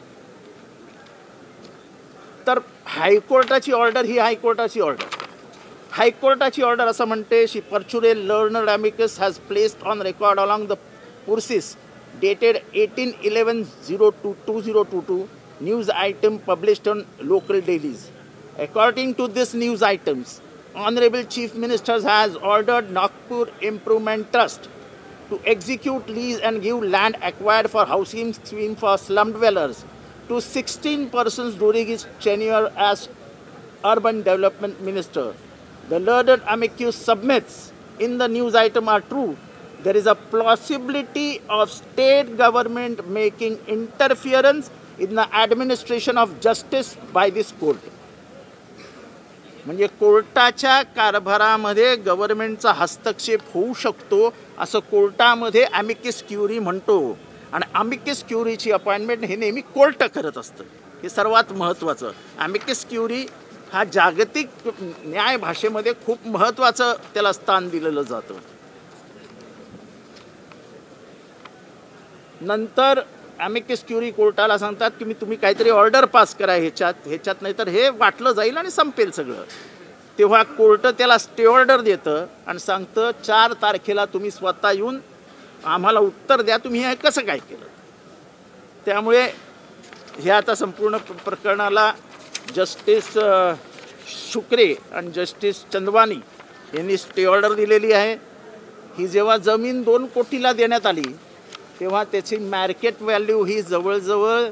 तर हायकोर्टाची ऑर्डर ही हायकोर्टाची ऑर्डर हायकोर्टाची ऑर्डर असं म्हणते, शी Parchure learned amicus has placed on record along the पुर्सिस dated eighteen eleven oh two twenty twenty-two news item published on local dailies. According to this news items, Honorable Chief Minister has ordered Nagpur Improvement Trust to execute lease and give land acquired for housing scheme for slum dwellers to sixteen persons during his tenure as Urban Development Minister. The learned amicus submits in the news item are true. There is a possibility of state government making interference in the administration of justice by this court. म्हणजे कोर्टाच्या कारभारामध्ये गव्हर्नमेंटचा हस्तक्षेप होऊ शकतो असं कोर्टामध्ये ॲमिकस क्युरी म्हणतो. आणि ॲमिकस क्युरीची अपॉइंटमेंट हे नेहमी कोर्ट करत असतं. हे सर्वात महत्त्वाचं. ॲमिकस क्युरी हा जागतिक न्याय भाषेमध्ये खूप महत्त्वाचं त्याला स्थान दिलेलं जातं. नंतर ॲमिकस क्युरी कोर्टाला सांगतात की मी तुम्ही काहीतरी ऑर्डर पास करा ह्याच्यात ह्याच्यात नाही तर हे वाटलं जाईल आणि संपेल सगळं. तेव्हा कोर्ट त्याला स्टे ऑर्डर देतं आणि सांगतं चार तारखेला तुम्ही स्वतः येऊन आम्हाला उत्तर द्या तुम्ही हे कसं काय केलं. त्यामुळे हे आता संपूर्ण प्रकरणाला जस्टिस शुक्रे आणि जस्टिस चंदवानी यांनी स्टे ऑर्डर दिलेली आहे. ही जेव्हा जमीन दोन कोटीला देण्यात आली तेव्हा त्याची मार्केट व्हॅल्यू ही जवळजवळ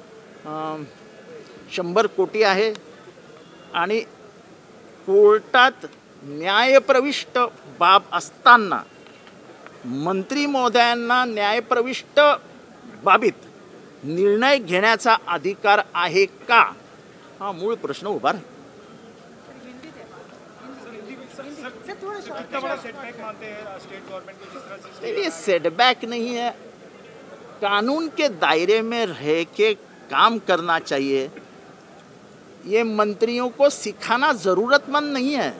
शंभर कोटी आहे. आणि कोर्टात न्यायप्रविष्ट बाब असताना मंत्री महोदयांना न्यायप्रविष्ट बाबीत निर्णय घेण्याचा अधिकार आहे का, हा मूळ प्रश्न उभा राहील. ये सेटबैक नहीं है, कानून के दायरे में रह के काम करना चाहिए. ये मंत्रियों को सिखाना ज़रूरतमंद नहीं है.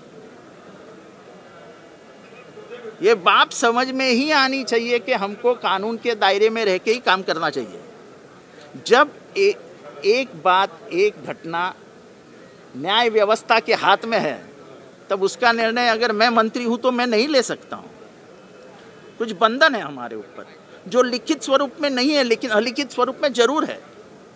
ये बात समझ में ही आनी चाहिए कि हमको कानून के दायरे में रह के ही काम करना चाहिए. जब ए, एक बात एक घटना न्याय व्यवस्था के हाथ में है तब उसका निर्णय अगर मैं मंत्री हूँ तो मैं नहीं ले सकता हूँ. कुछ बंधन है हमारे ऊपर जो लिखित स्वरूप में नहीं है लेकिन अलिखित स्वरूप में जरूर है.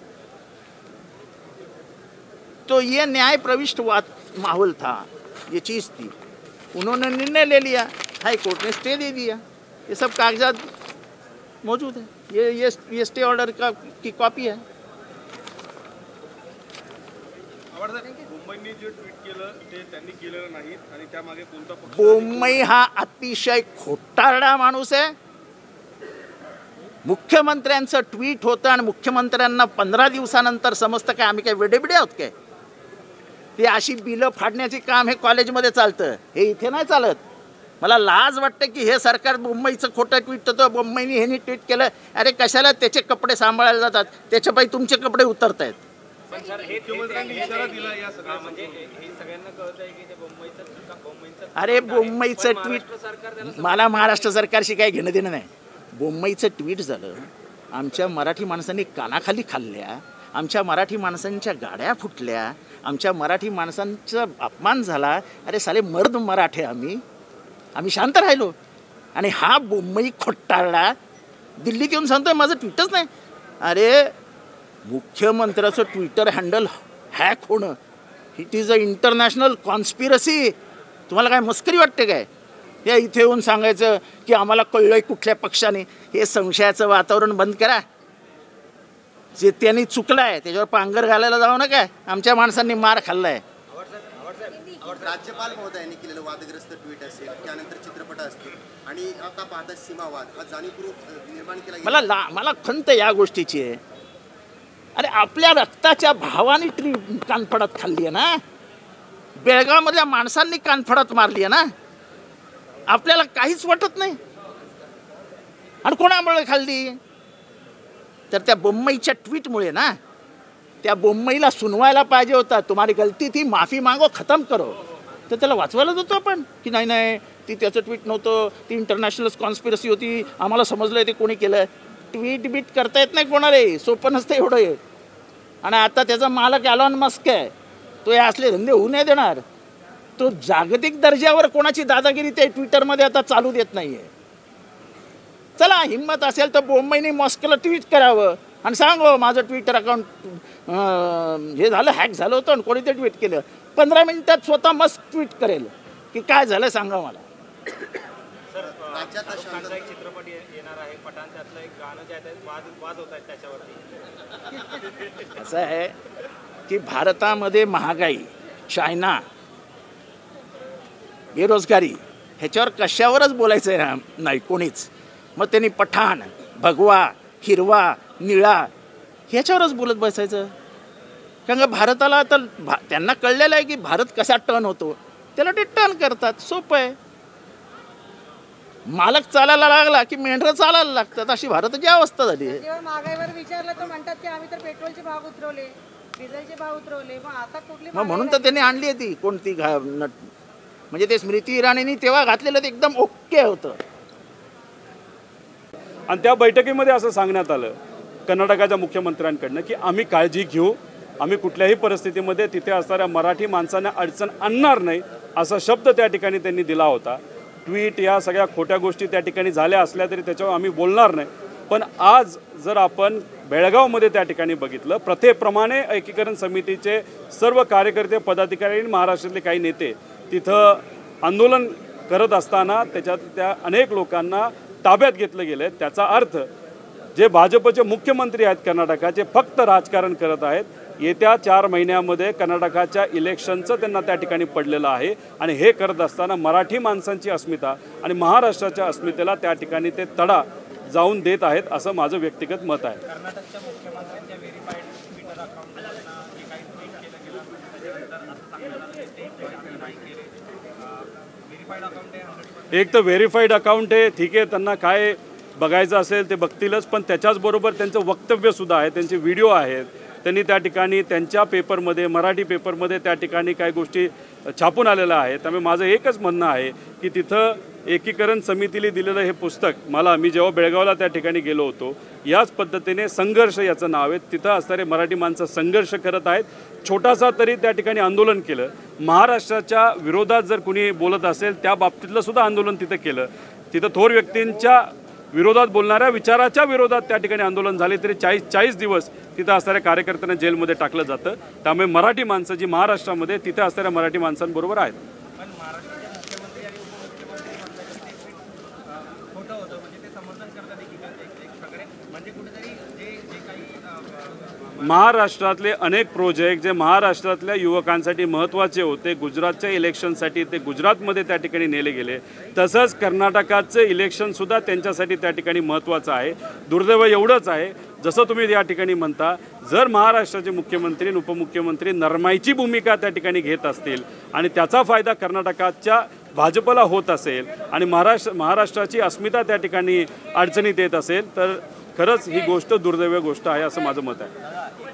तो ये न्याय प्रविष्ट माहौल था, ये चीज़ थी. उन्होंने निर्णय ले लिया, हाई कोर्ट ने स्टे दे दिया. ये सब कागजात मौजूद है. ये ये ये स्टे ऑर्डर का की कॉपी है. बोम्मईंनी जे ट्विट केलं ते त्यांनी केलेलं नाही आणि त्यामागे कोणता पक्ष. बोम्मई हा अतिशय खोटारडा माणूस आहे. मुख्यमंत्र्यांचं ट्विट होतं आणि मुख्यमंत्र्यांना पंधरा दिवसानंतर समजतं काय आम्ही काय वेडेबिडे आहोत काय. ते अशी बिलं फाडण्याचे काम हे कॉलेजमध्ये चालतं, हे इथे नाही चालत. मला लाज वाटतं की हे सरकार बोम्मईचं खोटं ट्विट होतं, बोम्मईनी ह्यांनी ट्विट केलं. अरे कशाला त्याचे कपडे सांभाळायला जातात, त्याच्यापायी तुमचे कपडे उतरत आहेत. अरे बोम्मईचं ट्विट मला महाराष्ट्र सरकारशी काही घेणं देणं नाही. बोम्मईचं ट्विट झालं, आमच्या मराठी माणसांनी कानाखाली खाल्ल्या, आमच्या मराठी माणसांच्या गाड्या फुटल्या, आमच्या मराठी माणसांचा अपमान झाला. अरे साले मर्द मराठे आम्ही आम्ही शांत राहिलो. आणि हा बोम्मई खोटारडा दिल्लीत येऊन सांगतोय माझं ट्विटच नाही. अरे मुख्यमंत्र्याचं ट्विटर हँडल हॅक होणं it is a international conspiracy. तुम्हाला काय मस्करी वाटते काय. हे इथे येऊन सांगायचं की आम्हाला कळलंय कुठल्या पक्षाने. हे संशयाचं वातावरण बंद करा. जे त्यांनी चुकलाय त्याच्यावर पांगर घालायला जाऊ नका. आमच्या माणसांनी मार खाल्लाय. राज्यपाल महोदयांनी केलेलं वादग्रस्त ट्विट असेल, त्यानंतर चित्रपट असतील आणि आता पाहता सीमावाद हा जाणीवपूर्वक निर्माण केला. मला ला मला खंत या गोष्टीची आहे. अरे आपल्या रक्ताच्या भावाने ट्री कानफडत खाल्ली आहे ना. बेळगावमधल्या माणसांनी कानफडत मारली आहे ना. आपल्याला काहीच वाटत नाही. आणि कोणामुळे खाल्ली? तर त्या बोम्मईच्या ट्विटमुळे ना. त्या बोम्मईला सुनवायला पाहिजे होता, तुम्हारी गलती थी, माफी मागो, खतम करो. तर त्याला वाचवायला होतो आपण की नाही नाही ती त्याचं ट्विट नव्हतं, ती इंटरनॅशनल कॉन्स्पिरसी होती, आम्हाला समजलं ते कोणी केलं. ट्विट बीट करता येत नाही कोणाला, सोपं नसतं एवढं आहे. आणि आता त्याचा मालक एलॉन मस्क आहे, तो हे असले धंदे होऊ नाही देणार. तो जागतिक दर्जावर कोणाची दादागिरी ते ट्विटरमध्ये आता चालू देत नाही आहे. चला हिंमत असेल तर बोम्मईने मॉस्कला ट्विट करावं आणि सांगो माझं ट्विटर अकाउंट हे झालं, हॅक झालं होतं आणि कोणी ते ट्विट केलं. पंधरा मिनिटात स्वतः मस्क ट्विट करेल की काय झालं सांगा मला. राज्यात एक चित्रपट येणार आहे पठाण, त्यातलं एक गाणं जे आहे वाद वाद होत आहेत त्याच्यावरती. असं आहे की भारतामध्ये महागाई, चायना, बेरोजगारी ह्याच्यावर कशावरच बोलायचं आहे नाही कोणीच. मग त्यांनी पठाण, भगवा, हिरवा, निळा ह्याच्यावरच बोलत बसायचं. कारण का भारताला आता भा त्यांना कळलेलं आहे की भारत कसा टर्न होतो, त्याला ते टर्न करतात. सोपं आहे. मालक चालायला लागला की मेंढरं चालायला लागतात, अशी भारताची अवस्था झाली आहे. जेव्हा महागाईवर विचारलं तर म्हणतात की आम्ही तर पेट्रोलचे भाव उतरवले, डिझेलचे भाव उतरवले, मग आता कुठली मग म्हणून तर त्यांनी आणली आहे ती कोणती घा नट म्हणजे ते स्मृती इराणींनी तेव्हा घातलेलं ते एकदम ओके होतं. आणि त्या बैठकीमध्ये असं सांगण्यात आलं कर्नाटकाच्या मुख्यमंत्र्यांकडनं की आम्ही काळजी घेऊ, आम्ही कुठल्याही परिस्थितीमध्ये तिथे असणाऱ्या मराठी माणसांना अडचण आणणार नाही असा शब्द त्या ठिकाणी त्यांनी दिला होता. ट्विट या सगळ्या खोट्या गोष्टी त्या ठिकाणी झाल्या असल्या तरी त्याच्यावर आम्ही बोलणार नाही. पण आज जर आपण बेळगावमध्ये त्या ठिकाणी बघितलं, प्रथेप्रमाणे एकीकरण समितीचे सर्व कार्यकर्ते, पदाधिकारी आणि महाराष्ट्रातले काही नेते तिथं आंदोलन करत असताना त्याच्यात त्या अनेक लोकांना ताब्यात घेतलं गेलं. त्याचा अर्थ जे भाजपचे मुख्यमंत्री आहेत कर्नाटकाचे फक्त राजकारण करत आहेत. येत्या चार महिन्यामध्ये कर्नाटकाच्या इलेक्शनचं त्यांना त्या ठिकाणी पडलेलं आहे आणि हे करत असताना मराठी माणसांची अस्मिता आणि महाराष्ट्राच्या अस्मितेला त्या ठिकाणी ते तडा जाऊन देत आहेत असं माझं व्यक्तिगत मत आहे. कर्नाटकच्या मुख्यमंत्र्यांच्या व्हेरीफाईड ट्विटर अकाउंटवरनं जे काही ट्विट केलं गेलं त्याच्यानंतर असं सांगण्यात आलं की ते नाही केले. व्हेरीफाईड अकाउंट आहे, एक तर व्हेरीफाईड अकाउंट आहे, ठीक आहे, त्यांना काय बघायचं असेल ते बघतीलच, पण त्याच्याचबरोबर त्यांचं वक्तव्यसुद्धा आहे, त्यांचे व्हिडिओ आहेत. त्यांनी त्या ठिकाणी त्यांच्या पेपरमध्ये, मराठी पेपरमध्ये त्या ठिकाणी काही गोष्टी छापून आलेल्या आहेत. त्यामुळे माझं एकच म्हणणं आहे की तिथं एकीकरण समितीने दिलेलं हे पुस्तक मला, मी जेव्हा बेळगावला त्या ठिकाणी गेलो होतो, याच पद्धतीने संघर्ष याचं नाव आहे. तिथं असणारे मराठी माणसं संघर्ष करत आहेत. छोटासा तरी त्या ठिकाणी आंदोलन केलं. महाराष्ट्राच्या विरोधात जर कुणी बोलत असेल त्या बाबतीतलं सुद्धा आंदोलन तिथं केलं. तिथं थोर व्यक्तींच्या विरोधात बोलणाऱ्या विचाराच्या विरोधात त्या ठिकाणी आंदोलन झाले तरी चाळीस चाळीस दिवस तिथं असणाऱ्या कार्यकर्त्यांना जेलमध्ये टाकलं जातं. त्यामुळे मराठी माणसं जी महाराष्ट्रामध्ये तिथं असणाऱ्या मराठी माणसांबरोबर आहेत. महाराष्ट्रातले अनेक प्रोजेक्ट जे महाराष्ट्रातल्या युवकांसाठी महत्त्वाचे होते, गुजरातच्या इलेक्शनसाठी ते गुजरातमध्ये त्या ठिकाणी नेले गेले. तसंच कर्नाटकाचं इलेक्शनसुद्धा त्यांच्यासाठी त्या ठिकाणी महत्त्वाचं आहे. दुर्दैव एवढंच आहे, जसं तुम्ही या ठिकाणी म्हणता, जर महाराष्ट्राचे मुख्यमंत्री आणि उपमुख्यमंत्री नरमाईची भूमिका त्या ठिकाणी घेत असतील आणि त्याचा फायदा कर्नाटकाच्या भाजपला होत असेल आणि महाराष्ट्र महाराष्ट्राची अस्मिता त्या ठिकाणी अडचणीत येत असेल तर खरंच ही गोष्ट दुर्दैवी गोष्ट आहे असं माझं मत आहे.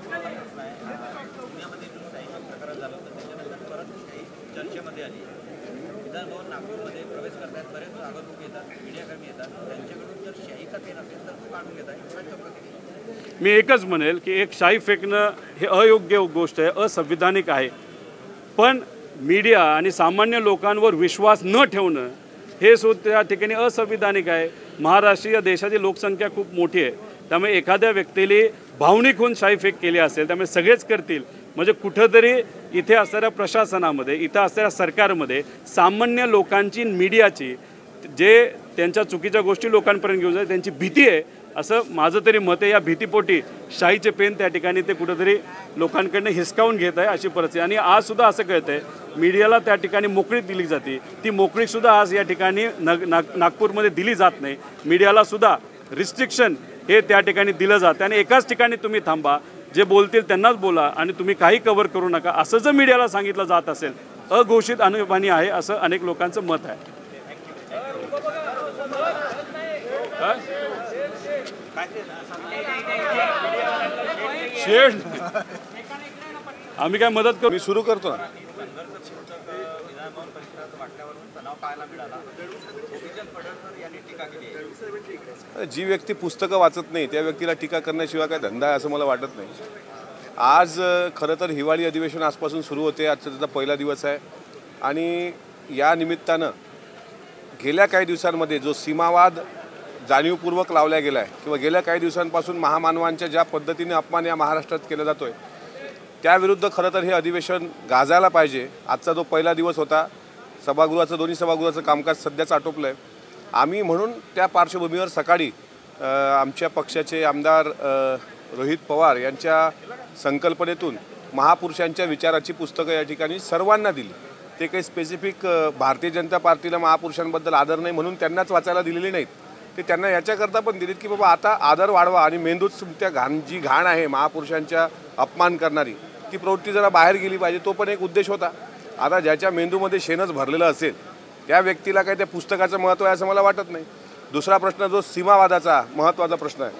चर्चेमध्ये आली विधानभवन नागपूरमध्ये प्रवेश करतात, बरेच आगंतुक येतात, मीडियाकर्मी येतात, त्यांच्याकडून जर शाही का पेन असेल तर तो काढून घेतात. मी एकच म्हणेल की एक शाई फेकणं हे अयोग्य गोष्ट आहे, असंविधानिक आहे. पण मीडिया आणि सामान्य लोकांवर विश्वास न ठेवणं हे सुद्धा त्या ठिकाणी असंविधानिक आहे. महाराष्ट्र या देशाची लोकसंख्या खूप मोठी आहे, त्यामुळे एखाद्या व्यक्तीने भावनिक होऊन शाई फेक केली असेल त्यामुळे सगळेच करतील. म्हणजे कुठंतरी इथे असणाऱ्या प्रशासनामध्ये, इथं असणाऱ्या सरकारमध्ये सामान्य लोकांची, मीडियाची जे त्यांच्या चुकीच्या गोष्टी लोकांपर्यंत घेऊन जाईल त्यांची भीती आहे असं माझं तरी मत आहे. या भीतीपोटी शाईचे पेन त्या ठिकाणी ते कुठंतरी लोकांकडनं हिसकावून घेत आहे अशी परिस्थिती. आणि आजसुद्धा असं कळतं आहे मीडियाला त्या ठिकाणी मोकळीक दिली जाते, ती मोकळीकसुद्धा आज या ठिकाणी नग नाग नागपूरमध्ये दिली जात नाही. मीडियालासुद्धा रिस्ट्रिक्शन हे त्या ठिकाणी दिलं जातं आणि एकाच ठिकाणी तुम्ही थांबा, जे बोलतील त्यांनाच बोला आणि तुम्ही काही कव्हर करू नका असं जर मीडियाला सांगितलं जात असेल अघोषित आणीबाणी आहे असं अनेक लोकांचं मत आहे. शेड आम्ही काय मदत करू? मी सुरू करतो ना. जी व्यक्ती पुस्तकं वाचत नाही त्या व्यक्तीला टीका करण्याशिवाय काय धंदा आहे असं मला वाटत नाही. आज खरं तर हिवाळी अधिवेशन आजपासून सुरू होते. आजचा त्याचा पहिला दिवस आहे आणि या निमित्तानं गेल्या काही दिवसांमध्ये जो सीमावाद जाणीवपूर्वक लावला गेला आहे किंवा गेल्या काही दिवसांपासून महामानवांच्या ज्या पद्धतीने अपमान या महाराष्ट्रात केला जातो आहे त्याविरुद्ध खरं तर हे अधिवेशन गाजायला पाहिजे. आजचा जो पहिला दिवस होता सभागृहाचं दोन्ही सभागृहाचं कामकाज सध्याच आटोपलं आहे. आम्ही म्हणून त्या पार्श्वभूमीवर सकाळी आमच्या पक्षाचे आमदार रोहित पवार यांच्या संकल्पनेतून महापुरुषांच्या विचाराची पुस्तकं या ठिकाणी सर्वांना दिली. ते काही स्पेसिफिक भारतीय जनता पार्टीला महापुरुषांबद्दल आदर नाही म्हणून त्यांनाच वाचायला दिलेली नाहीत. ते त्यांना याच्याकरता पण दिलीत की बाबा आता आदर वाढवा आणि मेंदूत त्या घाण जी घाण आहे महापुरुषांच्या अपमान करणारी ती प्रवृत्ती जरा बाहेर गेली पाहिजे. तो पण एक उद्देश होता. आता ज्याच्या मेंदूमध्ये शेणच भरलेलं असेल त्या व्यक्तीला काही त्या पुस्तकाचं महत्त्व आहे असं मला वाटत नाही. दुसरा प्रश्न जो सीमावादाचा महत्त्वाचा प्रश्न आहे.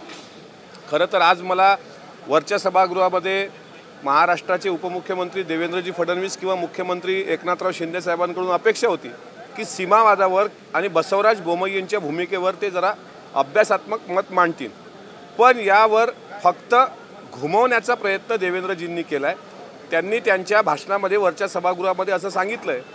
खरं तर आज मला वरच्या सभागृहामध्ये महाराष्ट्राचे उपमुख्यमंत्री देवेंद्रजी फडणवीस किंवा मुख्यमंत्री एकनाथराव शिंदे साहेबांकडून अपेक्षा होती की सीमावादावर आणि बसवराज बोमई यांच्या भूमिकेवर ते जरा अभ्यासात्मक मत मांडतील. पण यावर फक्त घुमवण्याचा प्रयत्न देवेंद्रजींनी केला आहे. त्यांनी त्यांच्या भाषणामध्ये वरच्या सभागृहामध्ये असं सांगितलं आहे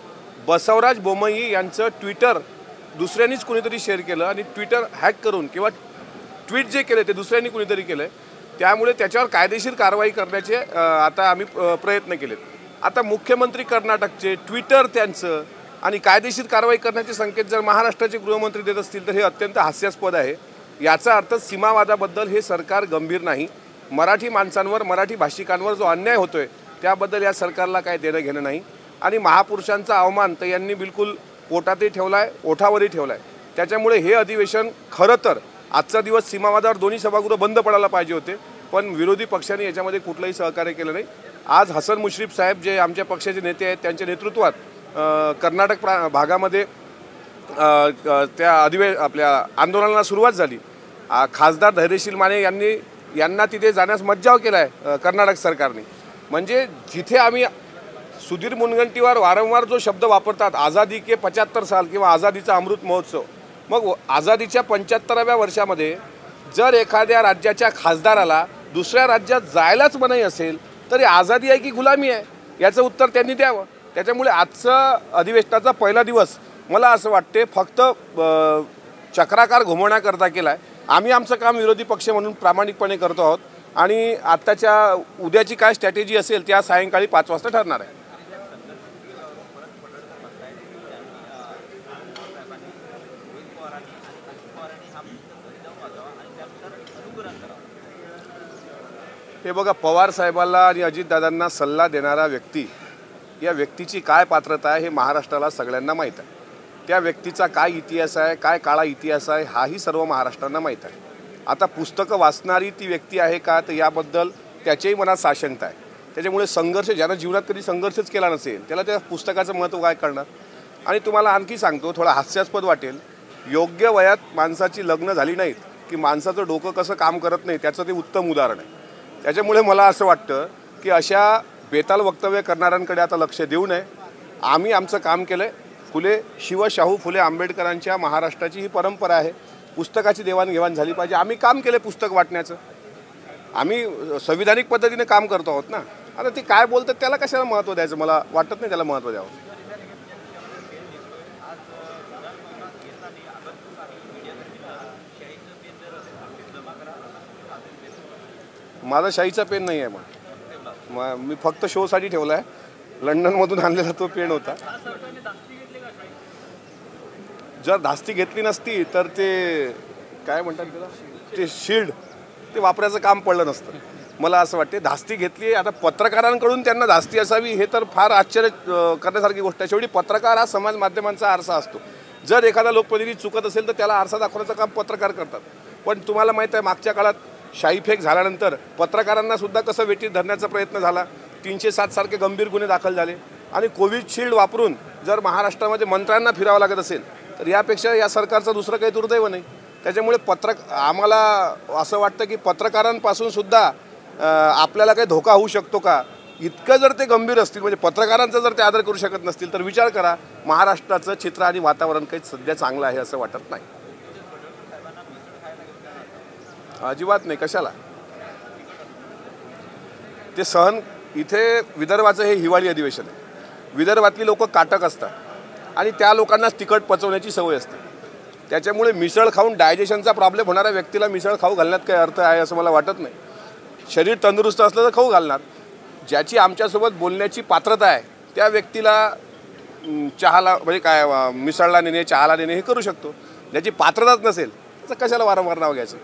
बसवराज बोमई यांचं ट्विटर दुसऱ्यांनीच कुणीतरी शेअर केलं आणि ट्विटर हॅक करून किंवा ट्विट जे केले ते दुसऱ्यांनी कुणीतरी केलं आहे त्यामुळे त्याच्यावर कायदेशीर कारवाई करण्याचे आता आम्ही प्रयत्न केलेत. आता मुख्यमंत्री कर्नाटकचे ट्विटर त्यांचं आणि कायदेशीर कारवाई करण्याचे संकेत जर महाराष्ट्राचे गृहमंत्री देत असतील तर हे अत्यंत हास्यास्पद आहे. याचा अर्थ सीमावादाबद्दल हे सरकार गंभीर नाही. मराठी माणसांवर मराठी भाषिकांवर जो अन्याय होतोय त्याबद्दल या सरकारला काय देणं घेणं नाही. आणि महापुरुषांचा अवमान तर यांनी बिलकुल पोटातही ठेवला आहे ओठावरही ठेवला आहे. त्याच्यामुळे हे अधिवेशन खरं तर आजचा दिवस सीमावादावर दोन्ही सभागृह बंद पडायला पाहिजे होते पण विरोधी पक्षांनी याच्यामध्ये कुठलंही सहकार्य केलं नाही. आज हसन मुश्रीफ साहेब जे आमच्या पक्षाचे नेते आहेत त्यांच्या नेतृत्वात कर्नाटक प्रा भागामध्ये त्या अधिवे आपल्या आंदोलनाला सुरुवात झाली. खासदार धैर्यशील माने यांनी यांना तिथे जाण्यास मज्जाव केला आहे कर्नाटक सरकारने. म्हणजे जिथे आम्ही सुधीर मुनगंटीवार वारंवार जो शब्द वापरतात आझादी के पच्याहत्तर साल किंवा आझादीचा अमृत महोत्सव मग आझादीच्या पंच्याहत्तराव्या वर्षामध्ये जर एखाद्या राज्याच्या खासदाराला दुसऱ्या राज्यात जायलाच मनाई असेल तरी आझादी आहे की गुलामी आहे याचं उत्तर त्यांनी द्यावं. त्याच्यामुळे आजचा अधिवेशनाचा पहिला दिवस मला असं वाटते फक्त चक्राकार घुमवण्याकरता केला आहे. आम्ही आमचं काम विरोधी पक्ष म्हणून प्रामाणिकपणे करतो आहोत आणि आत्ताच्या उद्याची काय स्ट्रॅटेजी असेल त्या सायंकाळी पाच वाजता ठरणार आहे. हे बघा पवार साहेबांना आणि अजितदादांना सल्ला देणारा व्यक्ती या व्यक्तीची काय पात्रता आहे हे महाराष्ट्राला सगळ्यांना माहीत आहे. त्या व्यक्तीचा काय इतिहास आहे काय काळा इतिहास आहे हाही सर्व महाराष्ट्रांना माहीत आहे. आता पुस्तकं वाचणारी ती व्यक्ती आहे का तर याबद्दल त्याच्याही मनात साशंकता आहे. त्याच्यामुळे संघर्ष ज्यानं जीवनात कधी संघर्षच केला नसेल त्याला त्या पुस्तकाचं महत्त्व काय कळणार. आणि तुम्हाला आणखी सांगतो थोडा हास्यास्पद वाटेल योग्य वयात माणसाची लग्न झाली नाहीत की माणसाचं डोकं कसं काम करत नाही त्याचं ते उत्तम उदाहरण आहे. त्याच्यामुळे मला असं वाटतं की अशा बेताल वक्तव्य करणाऱ्यांकडे आता लक्ष देऊ नये. आम्ही आमचं काम केलं आहे. फुले शिव शाहू फुले आंबेडकरांच्या महाराष्ट्राची ही परंपरा आहे. पुस्तकाची देवाणघेवाण झाली पाहिजे. आम्ही काम केलं पुस्तक वाटण्याचं. आम्ही संविधानिक पद्धतीने काम करतो आहोत ना. आता ते काय बोलतात त्याला कशाला महत्त्व द्यायचं मला वाटत नाही त्याला महत्त्व द्यावं. माझा शाईचा पेन नाही आहे मग मी फक्त शोसाठी ठेवला आहे. लंडनमधून आणलेला तो पेन होता. जर धास्ती घेतली नसती तर ते काय म्हणतात त्याला ते शिल्ड ते वापरायचं काम पडलं नसतं. मला असं वाटते धास्ती घेतली. आता पत्रकारांकडून त्यांना धास्ती असावी हे तर फार आश्चर्य करण्यासारखी गोष्ट आहे. शेवटी पत्रकार हा समाज माध्यमांचा आरसा असतो. जर एखादा लोकप्रतिनिधी चुकत असेल तर त्याला आरसा दाखवण्याचं काम पत्रकार करतात. पण तुम्हाला माहीत आहे मागच्या काळात शाईफेक झाल्यानंतर पत्रकारांना सुद्धा कसं वेटीत धरण्याचा प्रयत्न झाला. तीनशे सात सारखे गंभीर गुन्हे दाखल झाले. आणि कोविशिल्ड वापरून जर महाराष्ट्रामध्ये मंत्र्यांना फिरावं लागत असेल तर यापेक्षा या सरकारचं दुसरं काही दुर्दैव नाही. त्याच्यामुळे पत्रक आम्हाला असं वाटतं की पत्रकारांपासून सुद्धा आपल्याला काही धोका होऊ शकतो का, इतकं जर ते गंभीर असतील, म्हणजे पत्रकारांचा जर ते आदर करू शकत नसतील तर विचार करा, महाराष्ट्राचं चित्र आणि वातावरण काही सध्या चांगलं आहे असं वाटत नाही. अजिबात नाही. कशाला ते सहन, इथे विदर्भाचं हे हिवाळी अधिवेशन आहे. विदर्भातली लोक काटक असतात आणि त्या लोकांनाच तिखट पचवण्याची सवय असते. त्याच्यामुळे मिसळ खाऊन डायजेशनचा प्रॉब्लेम होणाऱ्या व्यक्तीला मिसळ खाऊ घालण्यात काही अर्थ आहे असं मला वाटत नाही. शरीर तंदुरुस्त असलं तर खाऊ घालणार. ज्याची आमच्यासोबत बोलण्याची पात्रता आहे त्या व्यक्तीला चहाला म्हणजे काय मिसळला नेणे, चहाला नेणे हे करू शकतो. ज्याची पात्रताच नसेल तर कशाला वारंवार नाव घ्यायचं.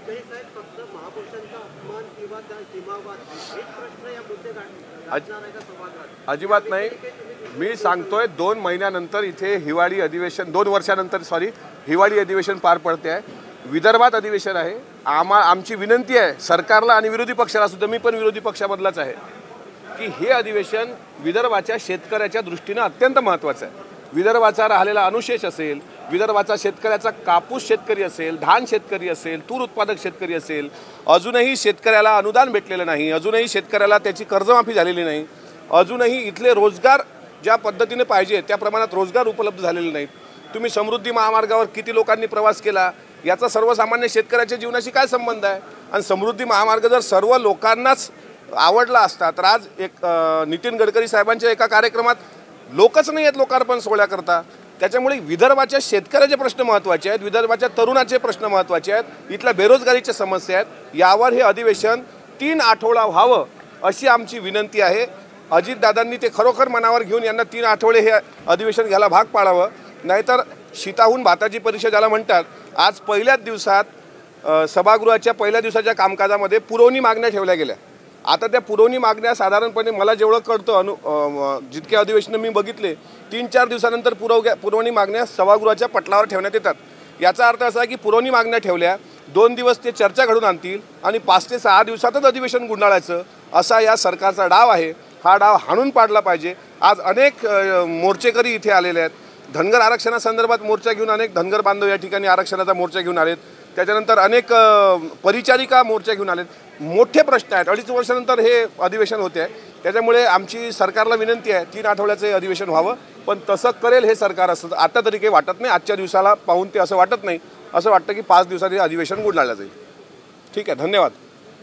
अजिबात नाही. मी सांगतोय दोन महिन्यानंतर इथे हिवाळी अधिवेशन, दोन वर्षानंतर सॉरी हिवाळी अधिवेशन पार पडते आहे. विदर्भात अधिवेशन आहे. आम्हा आमची विनंती आहे सरकारला आणि विरोधी पक्षाला सुद्धा, मी पण विरोधी पक्षामधलाच आहे, की हे अधिवेशन विदर्भाच्या शेतकऱ्याच्या दृष्टीनं अत्यंत महत्त्वाचं आहे. विदर्भाचा राहिलेला अनुशेष असेल, विदर्भाचा शेतकऱ्याचा कापूस शेतकरी असेल, धान शेतकरी असेल, तूर उत्पादक शेतकरी असेल, अजूनही शेतकऱ्याला अनुदान भेटलेलं नाही, अजूनही शेतकऱ्याला त्याची कर्जमाफी झालेली नाही, अजूनही इथले रोजगार ज्या पद्धतीने पाहिजे त्या प्रमाणात रोजगार उपलब्ध झालेले नाहीत. तुम्ही समृद्धी महामार्गावर किती लोकांनी प्रवास केला याचा सर्वसामान्य शेतकऱ्याच्या जीवनाशी काय संबंध आहे. आणि समृद्धी महामार्ग जर सर्व लोकांनाच आवडला असता तर आज एक नितीन गडकरी साहेबांच्या एका कार्यक्रमात लोकच नाही आहेत लोकार्पण सोहळ्याकरता. त्याच्यामुळे विदर्भाच्या शेतकऱ्याचे प्रश्न महत्त्वाचे आहेत, विदर्भाच्या तरुणाचे प्रश्न महत्त्वाचे आहेत, इथल्या बेरोजगारीच्या समस्या आहेत. यावर हे अधिवेशन तीन आठवडा व्हावं अशी आमची विनंती आहे. अजितदादांनी ते खरोखर मनावर घेऊन यांना तीन आठवडे हे अधिवेशन घ्यायला भाग पाडावं. नाहीतर शीताहून भाताची परीक्षा ज्याला म्हणतात, आज पहिल्याच दिवसात सभागृहाच्या पहिल्या दिवसाच्या कामकाजामध्ये पुरवणी मागण्या ठेवल्या गेल्या. आता त्या पुरवणी मागण्या साधारणपणे मला जेवढं कळतं अनु जितके अधिवेशन मी बघितले, तीन चार दिवसानंतर पुरवग्या पुरवणी मागण्या सभागृहाच्या पटलावर ठेवण्यात येतात. याचा अर्थ असा आहे की पुरवणी मागण्या ठेवल्या, दोन दिवस ते चर्चा घडून आणतील आणि पाच ते सहा दिवसातच अधिवेशन गुंडाळायचं असा या सरकारचा डाव आहे. हा डाव हाणून पाडला पाहिजे. आज अनेक मोर्चेकरी इथे आलेले आहेत. धनगर आरक्षणासंदर्भात मोर्चा घेऊन अनेक धनगर बांधव या ठिकाणी आरक्षणाचा मोर्चा घेऊन आलेत. त्याच्यानंतर अनेक परिचारिका मोर्चा घेऊन आलेत. मोठे प्रश्न आहेत. अडीच वर्षानंतर हे अधिवेशन होते आहे. त्याच्यामुळे आमची सरकारला विनंती आहे तीन आठवड्याचं हे अधिवेशन व्हावं. पण तसं करेल हे सरकार असं आता तरी काही वाटत नाही. आजच्या दिवसाला पाहून ते असं वाटत नाही. असं वाटतं की पाच दिवसात हे अधिवेशन गुंडाळलं जाईल. ठीक आहे, धन्यवाद.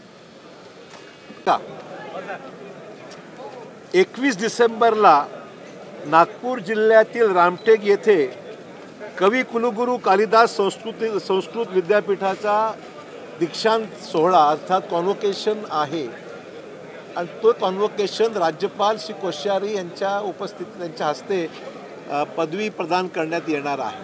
एकवीस डिसेंबरला नागपूर जिल्ह्यातील रामटेक येथे कवी कुलगुरू कालिदास संस्कृत संस्कृत विद्यापीठाचा दीक्षांत सोहळा अर्थात कॉन्व्होकेशन आहे. आणि तो कॉन्व्होकेशन राज्यपाल श्री कोश्यारी यांच्या उपस्थितीत त्यांच्या हस्ते पदवी प्रदान करण्यात येणार आहे.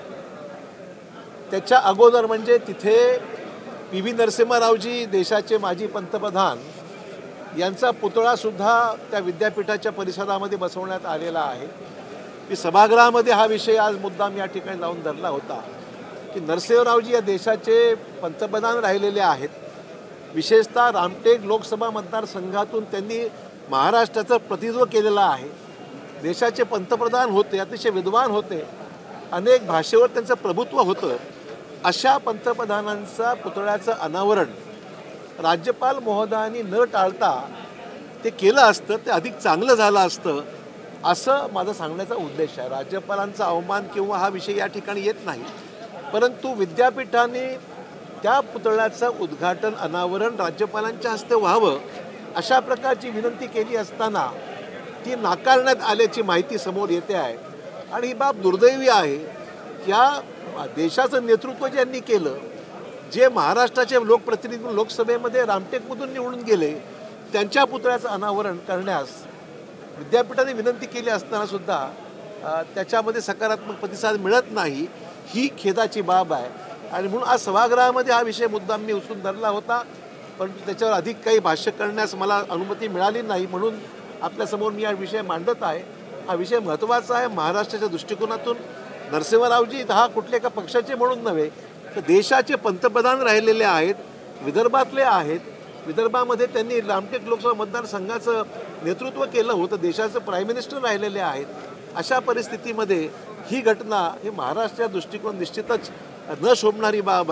त्याच्या अगोदर म्हणजे तिथे पी व्ही नरसिंहरावजी देशाचे माजी पंतप्रधान यांचा पुतळासुद्धा त्या विद्यापीठाच्या परिसरामध्ये बसवण्यात आलेला आहे. की सभागृहामध्ये हा विषय आज मुद्दाम या ठिकाणी लावून धरला होता की नरसिंहरावजी या देशाचे पंतप्रधान राहिलेले आहेत. विशेषतः रामटेक लोकसभा मतदारसंघातून त्यांनी महाराष्ट्राचं प्रतिनिधित्व केलेलं आहे. देशाचे पंतप्रधान होते, अतिशय विद्वान होते, अनेक भाषेवर त्यांचं प्रभुत्व होतं. अशा पंतप्रधानांचा पुतळ्याचं अनावरण राज्यपाल महोदयांनी न टाळता ते केलं असतं ते अधिक चांगलं झालं असतं असं माझा सांगण्याचा उद्देश आहे. राज्यपालांचा अवमान किंवा हा विषय या ठिकाणी येत नाही, परंतु विद्यापीठाने त्या पुतळ्याचं उद्घाटन अनावरण राज्यपालांच्या हस्ते व्हावं अशा प्रकारची विनंती केली असताना ती नाकारण्यात आल्याची माहिती समोर येते आहे. आणि ही बाब दुर्दैवी आहे. या देशाचं नेतृत्व ज्यांनी केलं, जे महाराष्ट्राचे लोकप्रतिनिधी लोकसभेमध्ये रामटेकमधून निवडून गेले, त्यांच्या पुतळ्याचं अनावरण करण्यास विद्यापीठाने विनंती केली असताना सुद्धा त्याच्यामध्ये सकारात्मक प्रतिसाद मिळत नाही, ही खेदाची बाब आहे. आणि म्हणून आज सभागृहामध्ये हा विषय मुद्दाम मी उचलून धरला होता, परंतु त्याच्यावर अधिक काही भाष्य करण्यास मला अनुमती मिळाली नाही. म्हणून आपल्यासमोर मी हा विषय मांडत आहे. हा विषय महत्त्वाचा आहे. महाराष्ट्राच्या दृष्टिकोनातून नरसिंहरावजी हा कुठल्या एका पक्षाचे म्हणून नव्हे तर देशाचे पंतप्रधान राहिलेले आहेत, विदर्भातले आहेत. विदर्भामध्ये त्यांनी रामटेक लोकसभा मतदारसंघाचं नेतृत्व केलं होतं, देशाचं प्राईम मिनिस्टर राहिलेले आहेत. अशा परिस्थितीमध्ये ही घटना ही महाराष्ट्राच्या दृष्टिकोन निश्चितच न शोभणारी बाब आहे.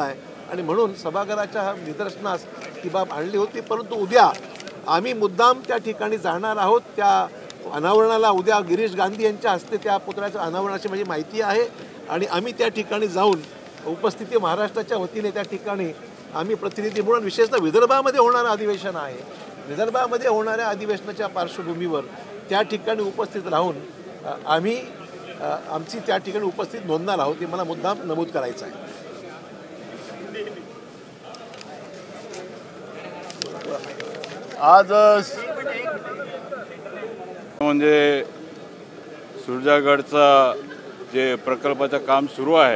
आणि म्हणून सभागृहाच्या निदर्शनास ती बाब आणली होती. परंतु उद्या आम्ही मुद्दाम त्या ठिकाणी जाणार आहोत. त्या अनावरणाला उद्या गिरीश गांधी यांच्या हस्ते त्या पुतळ्याच्या अनावरणाची माझी माहिती आहे आणि आम्ही त्या ठिकाणी जाऊन उपस्थिती महाराष्ट्राच्या वतीने त्या ठिकाणी आम्ही प्रतिनिधी म्हणून, विशेषतः विदर्भामध्ये होणारं अधिवेशन आहे, विदर्भामध्ये होणाऱ्या अधिवेशनाच्या पार्श्वभूमीवर त्या ठिकाणी उपस्थित राहून आम्ही आमची त्या ठिकाणी उपस्थित नोंदणार आहोत. हे मला मुद्दाम नमूद करायचं आहे. आज म्हणजे सुरजागडचा जे प्रकल्पाचं काम सुरू आहे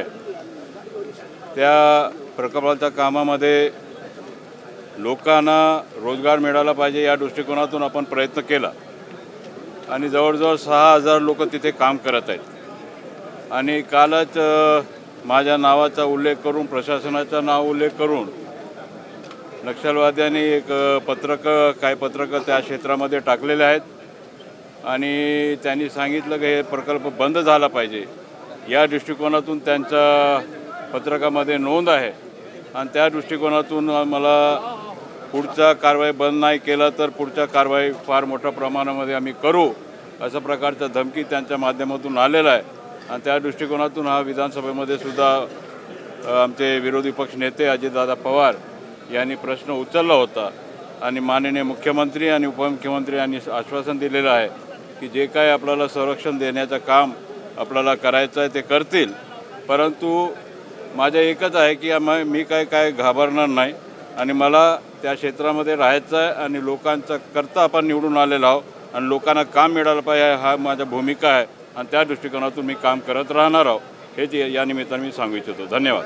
त्या प्रकल्पाच्या कामामध्ये लोकांना रोजगार मिळाला पाहिजे या दृष्टिकोनातून आपण प्रयत्न केला आणि जवळजवळ सहा हजार लोक तिथे काम करत आहेत. आणि कालच माझ्या नावाचा उल्लेख करून, प्रशासनाचा नाव उल्लेख करून नक्षलवाद्यांनी एक पत्रक काही पत्रकं त्या क्षेत्रामध्ये टाकलेले आहेत आणि त्यांनी सांगितलं की हे प्रकल्प बंद झाला पाहिजे या दृष्टिकोनातून त्यांच्या पत्रकामध्ये नोंद आहे. आणि त्या दृष्टिकोनातून मला पुढच्या कारवाई बंद नाही केला तर पुढच्या कारवाई फार मोठ्या प्रमाणामध्ये आम्ही करू अशा प्रकारचा धमकी त्यांच्या माध्यमातून आलेला आहे. आणि त्या दृष्टिकोनातून हा विधानसभेमध्ये सुद्धा आमचे विरोधी पक्ष नेते अजितदादा पवार यांनी प्रश्न उचलला होता आणि माननीय मुख्यमंत्री आणि उपमुख्यमंत्री यांनी आश्वासन दिलेलं आहे की जे काय आपल्याला संरक्षण देण्याचं काम आपल्याला करायचं आहे ते करतील. परंतु माझं एकच आहे की मी काय काय घाबरणार नाही आणि मला त्या क्षेत्रामध्ये राहायचं आहे आणि लोकांचा करता आपण निवडून आलेलो आहोत आणि लोकांना काम मिळालं पाहिजे हा माझ्या भूमिका आहे आणि त्या दृष्टिकोनातून मी काम करत राहणार आहोत हेच या निमित्ताने मी सांगू इच्छितो. धन्यवाद.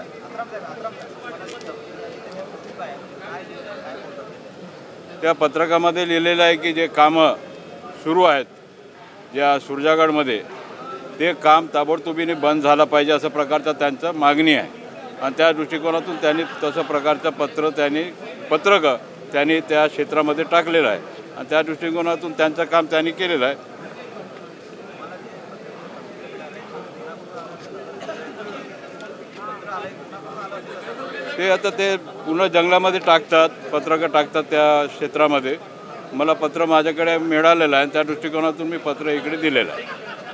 त्या पत्रकामध्ये लिहिलेलं आहे की जे कामं सुरू आहेत ज्या सुरजागडमध्ये ते काम ताबडतोबीने बंद झालं पाहिजे असं प्रकारचा त्यांचं मागणी आहे आणि त्या दृष्टिकोनातून त्यांनी तसं प्रकारचं पत्र त्यांनी पत्रकं त्यांनी त्या क्षेत्रामध्ये टाकलेलं आहे आणि त्या दृष्टिकोनातून त्यांचं काम त्यांनी केलेलं आहे. ते आता ते पुन्हा जंगलामध्ये टाकतात, पत्रकं टाकतात त्या क्षेत्रामध्ये. मला पत्र माझ्याकडे मिळालेलं आहे त्या दृष्टिकोनातून मी पत्र इकडे दिलेलं आहे.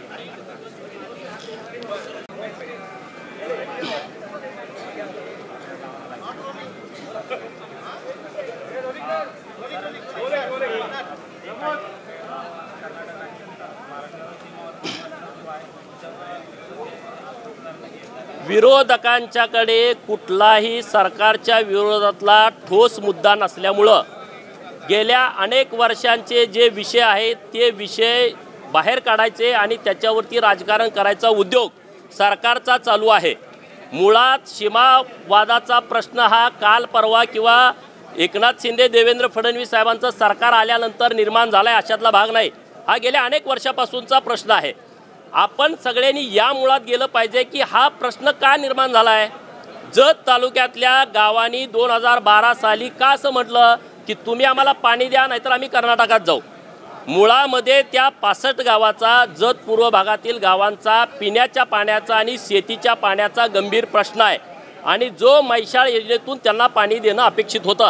विरोधकांच्याकडे कुठलाही सरकारच्या विरोधातला ठोस मुद्दा नसल्यामुळं गेल्या अनेक वर्षांचे जे विषय आहेत ते विषय बाहेर काढायचे आणि त्याच्यावरती राजकारण करायचा उद्योग सरकारचा चालू आहे. मुळात सीमावादाचा प्रश्न हा काल परवा किंवा एकनाथ शिंदे देवेंद्र फडणवीस साहेबांचं सरकार आल्यानंतर निर्माण झाला आहे अशातला भाग नाही. हा गेल्या अनेक वर्षापासूनचा प्रश्न आहे. आपण सगळ्यांनी या मुळात गेलं पाहिजे की हा प्रश्न का निर्माण झाला आहे. जत तालुक्यातल्या गावांनी दोन हजार बारा साली का असं म्हटलं की तुम्ही आम्हाला पाणी द्या नाहीतर आम्ही कर्नाटकात जाऊ. मुळामध्ये त्या पासष्ट गावाचा जत पूर्व भागातील गावांचा पिण्याच्या पाण्याचा आणि शेतीच्या पाण्याचा गंभीर प्रश्न आहे आणि जो मैशाळ योजनेतून त्यांना पाणी देणं अपेक्षित होतं.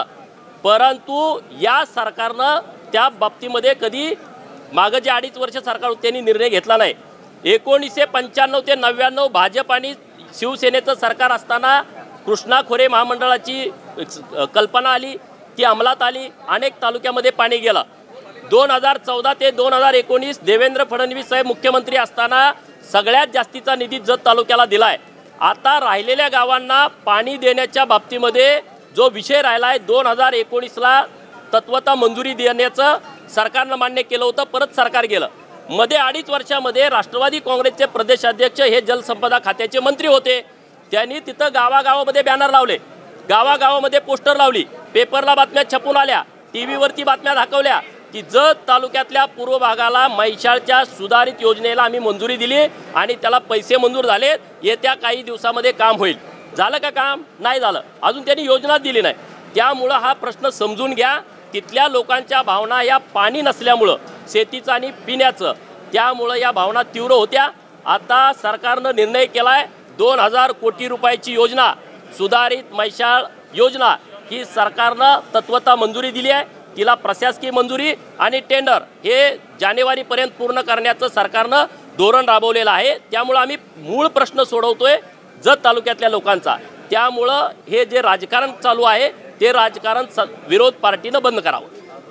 परंतु या सरकारनं त्या बाबतीमध्ये कधी मागं जे अडीच वर्ष सरकार त्यांनी निर्णय घेतला नाही. एकोणीसशे पंच्याण्णव ते नव्याण्णव भाजप आणि शिवसेनेचं सरकार असताना कृष्णा खोरे महामंडळाची कल्पना आली, ती अंमलात आली, अनेक तालुक्यामध्ये पाणी गेलं. दोन हजार चौदा ते दोन हजार एकोणीस देवेंद्र फडणवीस साहेब मुख्यमंत्री असताना सगळ्यात जास्तीचा निधी जत तालुक्याला दिला आहे. आता राहिलेल्या गावांना पाणी देण्याच्या बाबतीमध्ये जो विषय राहिला आहे दोन हजार एकोणीसला तत्वता मंजुरी देण्याचं सरकारनं मान्य केलं होतं. परत सरकार गेलं. मध्ये अडीच वर्षामध्ये राष्ट्रवादी काँग्रेसचे प्रदेशाध्यक्ष हे जलसंपदा खात्याचे मंत्री होते. त्यांनी तिथं गावागावामध्ये बॅनर लावले, गावागावामध्ये पोस्टर लावली, पेपरला बातम्या छपून आल्या, टी व्हीवरती बातम्या दाखवल्या की जत तालुक्यातल्या पूर्व भागाला मैशाळच्या सुधारित योजनेला आम्ही मंजुरी दिली आणि त्याला पैसे मंजूर झाले, येत्या काही दिवसामध्ये काम होईल. झालं का काम? नाही झालं. अजून त्यांनी योजना दिली नाही. त्यामुळं हा प्रश्न समजून घ्या. तिथल्या लोकांच्या भावना या पाणी नसल्यामुळं, शेतीचं आणि पिण्याचं, त्यामुळं या भावना तीव्र होत्या. आता सरकारनं निर्णय केला आहे दोन हजार कोटी रुपयाची योजना सुधारित मैशाळ योजना ही सरकारनं तत्वता मंजुरी दिली आहे. तिला प्रशासकीय मंजुरी आणि टेंडर हे जानेवारीपर्यंत पूर्ण करण्याचं सरकारनं धोरण राबवलेलं आहे. त्यामुळं आम्ही मूळ प्रश्न सोडवतोय जत तालुक्यातल्या लोकांचा. त्यामुळं हे जे राजकारण चालू आहे ते राजकारण विरोध पार्टीनं बंद करावं.